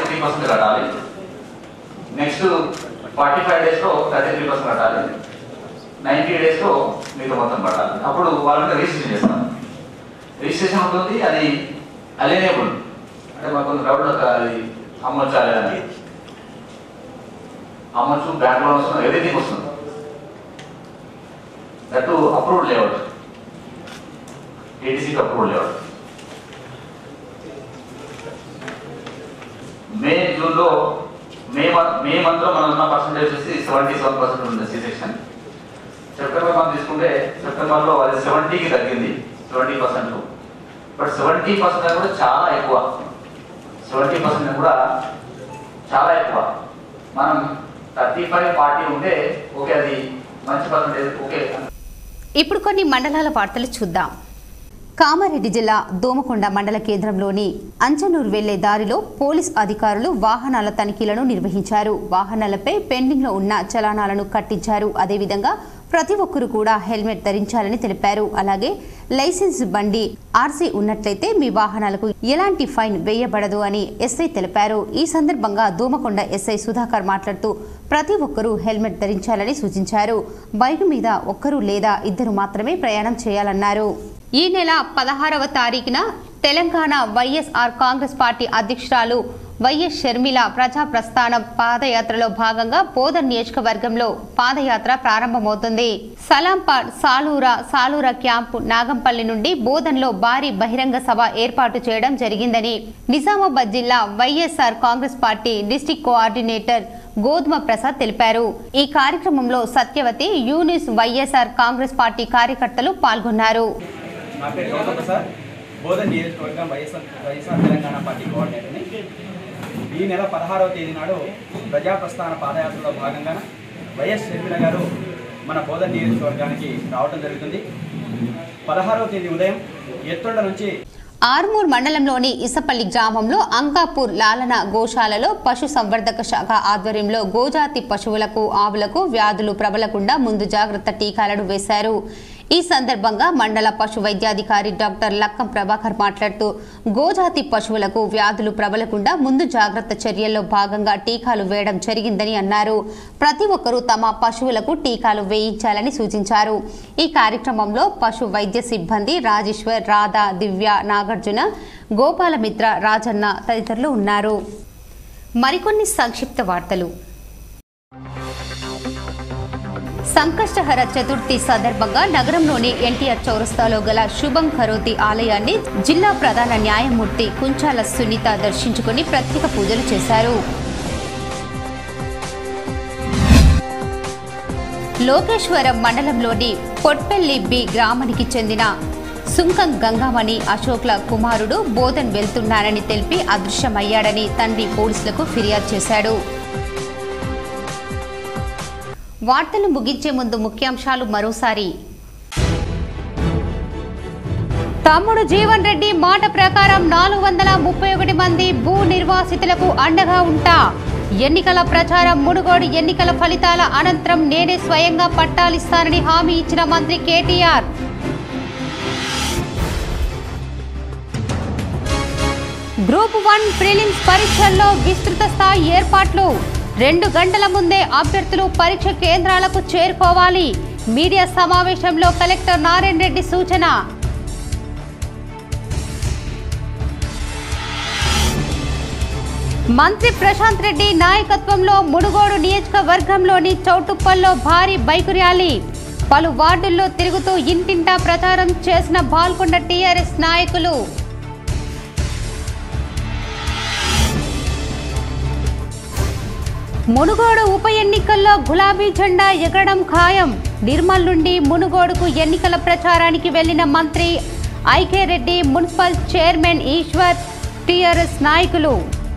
రిజిస్ట్రేషన్ ఉంటుంది, అది అలైనబుల్ అంటే మాకు కొన్ని రౌండ్ అది అమ్మొచ్చాలి అని అమ్మొచ్చు, బ్యాంక్ లోన్ వస్తుంది, ఎవ్రీథింగ్ వస్తుంది. దట్ అప్రూవ్డ్ లేఅవుట్, ఏటీసీకి అప్రూవ్డ్ లేఅవుట్. మే జూన్లో మే మే మంత్లో మనం ఉన్న పర్సెంటేజ్ వచ్చేసి సెవెంటీ సెవెన్ పర్సెంట్ ఉంది సి సెక్షన్. సెప్టెంబర్ మంత్ తీసుకుంటే సెప్టెంబర్లో అది సెవెంటీకి తగ్గింది, seventy percent. But seventy percent కూడా చాలా ఎక్కువ, సెవెంటీ పర్సెంట్ కూడా చాలా ఎక్కువ. మనం థర్టీ ఫైవ్ ఫార్టీ ఉంటే ఓకే, అది మంచి పర్సెంటేజ్ ఓకే. ఇప్పుడు కొన్ని మండలాల వార్తలు చూద్దాం. కామారెడ్డి జిల్లా దోమకొండ మండల కేంద్రంలోని అంచనూరు వెళ్లే దారిలో పోలీస్ అధికారులు వాహనాల తనిఖీలను నిర్వహించారు. వాహనాలపై పెండింగ్ లో ఉన్న చలానాలను కట్టించారు. అదేవిధంగా ప్రతి ఒక్కరూ కూడా హెల్మెట్ ధరించాలని తెలిపారు. అలాగే లైసెన్స్ బండి ఆర్సీ ఉన్నట్లయితే మీ వాహనాలకు ఎలాంటి ఫైన్ వేయబడదు అని ఎస్ఐ తెలిపారు. ఈ సందర్భంగా దోమకొండ ఎస్ఐ సుధాకర్ మాట్లాడుతూ ప్రతి ఒక్కరూ హెల్మెట్ ధరించాలని సూచించారు. బైక్ మీద ఒక్కరు లేదా ఇద్దరు మాత్రమే ప్రయాణం చేయాలన్నారు. ఈ నెల పదహారవ తారీఖున తెలంగాణ వైఎస్ఆర్ కాంగ్రెస్ పార్టీ అధ్యక్షురాలు వైఎస్ షర్మిల ప్రజా ప్రస్థానం పాదయాత్రలో భాగంగా బోధన్ నియోజకవర్గంలో పాదయాత్ర ప్రారంభమవుతుంది. సలాంపాడ్, సాలూరా, సాలూరా క్యాంపు, నాగంపల్లి నుండి బోధన్లో భారీ బహిరంగ సభ ఏర్పాటు చేయడం జరిగిందని నిజామాబాద్ జిల్లా YSR Congress party district coordinator Godhuma Prasad తెలిపారు. ఈ కార్యక్రమంలో సత్యవతి, యూనిస్ వైఎస్ఆర్ కాంగ్రెస్ పార్టీ కార్యకర్తలు పాల్గొన్నారు. నా పేరు గౌతమ ప్రసాద్, బోధన్ నియోజకవర్గం వైఎస్ఆర్ వైఎస్ఆర్ తెలంగాణ పార్టీ కోఆర్డినేటర్ని. ఈ నెల పదహారవ తేదీ నాడు ప్రజాప్రస్థాన పాదయాత్రలో భాగంగా వైఎస్ షర్మిల గారు మన బోధన్ నియోజకవర్గానికి రావడం జరుగుతుంది. పదహారవ తేదీ ఉదయం ఎత్తుండ నుంచి ఆర్మూర్ మండలంలోని ఇసపల్లి గ్రామంలో అంకాపూర్ లాలన గోశాలలో పశు సంవర్ధక శాఖ ఆధ్వర్యంలో గోజాతి పశువులకు, ఆవులకు వ్యాధులు ప్రబలకుండా ముందు జాగ్రత్త టీకాలను వేశారు. ఈ సందర్భంగా మండల పశు వైద్యాధికారి డాక్టర్ లక్కం ప్రభాకర్ మాట్లాడుతూ గోజాతి పశువులకు వ్యాధులు ప్రబలకుండా ముందు జాగ్రత్త చర్యల్లో భాగంగా టీకాలు వేయడం జరిగిందని అన్నారు. ప్రతి ఒక్కరూ తమ పశువులకు టీకాలు వేయించాలని సూచించారు. ఈ కార్యక్రమంలో పశు వైద్య సిబ్బంది రాజేశ్వర్, రాధా, దివ్య, నాగార్జున, గోపాలమిత్ర, రాజన్న తదితరులు ఉన్నారు. మరికొన్ని సంక్షిప్త వార్తలు. సంకష్టహర చతుర్థి సందర్భంగా నగరంలోని ఎన్టీఆర్ చౌరస్తాలో గల శుభం కరోతి ఆలయాన్ని జిల్లా ప్రధాన న్యాయమూర్తి కుంచాల సునీత దర్శించుకుని ప్రత్యేక పూజలు చేశారు. లోకేశ్వరం మండలంలోని పొట్పెల్లి బి గ్రామానికి చెందిన సుంకం గంగామణి అశోక్ల కుమారుడు బోధన్ వెళ్తున్నారని తెలిపి అదృశ్యమయ్యాడని తండ్రి పోలీసులకు ఫిర్యాదు చేశాడు. వార్తలు ముగించే ముందు ముఖ్యాంశాలు మరోసారి. తమ్ముడు జీవన్ రెడ్డి మాట ప్రకారం నాలుగు వందల ముప్పై ఒకటి మంది భూ నిర్వాసితులకు అండగా ఉంటా. ఎన్నికల ప్రచారం మునుగోడు ఎన్నికల ఫలితాల అనంతరం నేనే స్వయంగా పట్టాలిస్తానని హామీ ఇచ్చిన మంత్రి కేటీఆర్. గ్రూప్ వన్ ప్రిలిమ్స్ పరీక్షల్లో విస్తృత స్థాయి ఏర్పాట్లు. రెండు గంటల ముందే అభ్యర్థులు పరీక్ష కేంద్రాలకు చేరుకోవాలి. మీడియా సమావేశంలో కలెక్టర్ నారాయణ రెడ్డి సూచన. మంత్రి ప్రశాంత్ రెడ్డి నాయకత్వంలో మునుగోడు నియోజకవర్గంలోని చౌటుప్పల్లో భారీ బైకు ర్యాలీ. పలు వార్డుల్లో తిరుగుతూ ఇంటింటా ప్రచారం చేసిన బాల్కొండ టీఆర్ఎస్ నాయకులు. మునుగోడు ఉప ఎన్నికల్లో ఎన్నికల్లో గులాబీ జెండా ఎగరడం ఖాయం. నిర్మల్ నుండి మునుగోడుకు ఎన్నికల ప్రచారానికి వెళ్లిన మంత్రి IK Reddy, municipal chairman Eshwar, TRS నాయకులు.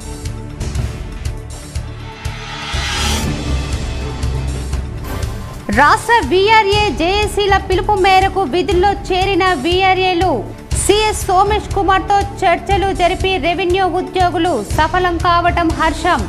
రాష్ట్ర వీఆర్ఏ జేఏసీల పిలుపు మేరకు విధుల్లో చేరిన వీఆర్ఏలు సిఎస్ సోమేష్ కుమార్తో చర్చలు జరిపి రెవెన్యూ ఉద్యోగులు సఫలం కావటం హర్షం.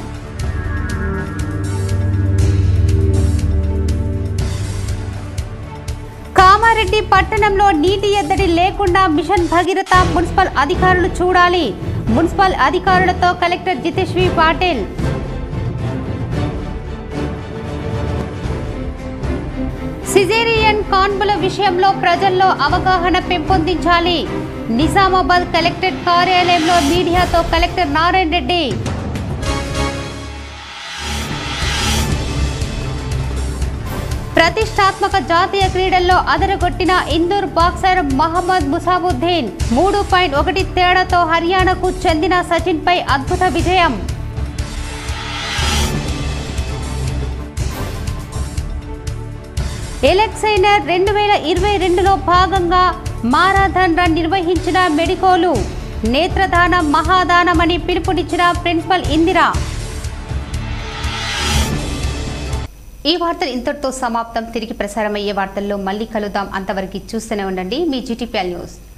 కామారెడ్డి పట్టణంలో నీటి ఎద్దడి లేకుండా మిషన్ భగీరథ మున్సిపల్ అధికారులు చూడాలి. మున్సిపల్ అధికారులతో కలెక్టర్ జితేశ్వీ పాటిల్. సిజేరియన్ కాన్పుల విషయంలో ప్రజల్లో అవగాహన పెంపొందించాలి. నిజామాబాద్ కలెక్టరేట్ కార్యాలయంలో మీడియాతో కలెక్టర్ నారాయణ రెడ్డి. ప్రతిష్టాత్మక జాతీయ క్రీడల్లో అదరగొట్టిన ఇందూర్ బాక్సర్ మహమ్మద్ ముసాబుద్దీన్ మూడు పాయింట్ ఒకటి తేడాతో హర్యానాకు చెందిన సచిన్ పై అద్భుత విజయం. ఎలక్సైనర్ రెండు వేల ఇరవై రెండులో భాగంగా మారాథాన్ రన్ నిర్వహించిన మెడికోలు నేత్రదానం మహాదానమని పిలుపునిచ్చిన ప్రిన్సిపల్ ఇందిరా. ఈ వార్తలు ఇంతటితో సమాప్తం. తిరిగి ప్రసారమయ్యే వార్తల్లో మళ్ళీ కలుద్దాం. అంతవరకు చూస్తూనే ఉండండి మీ జీటీపీఎల్ న్యూస్.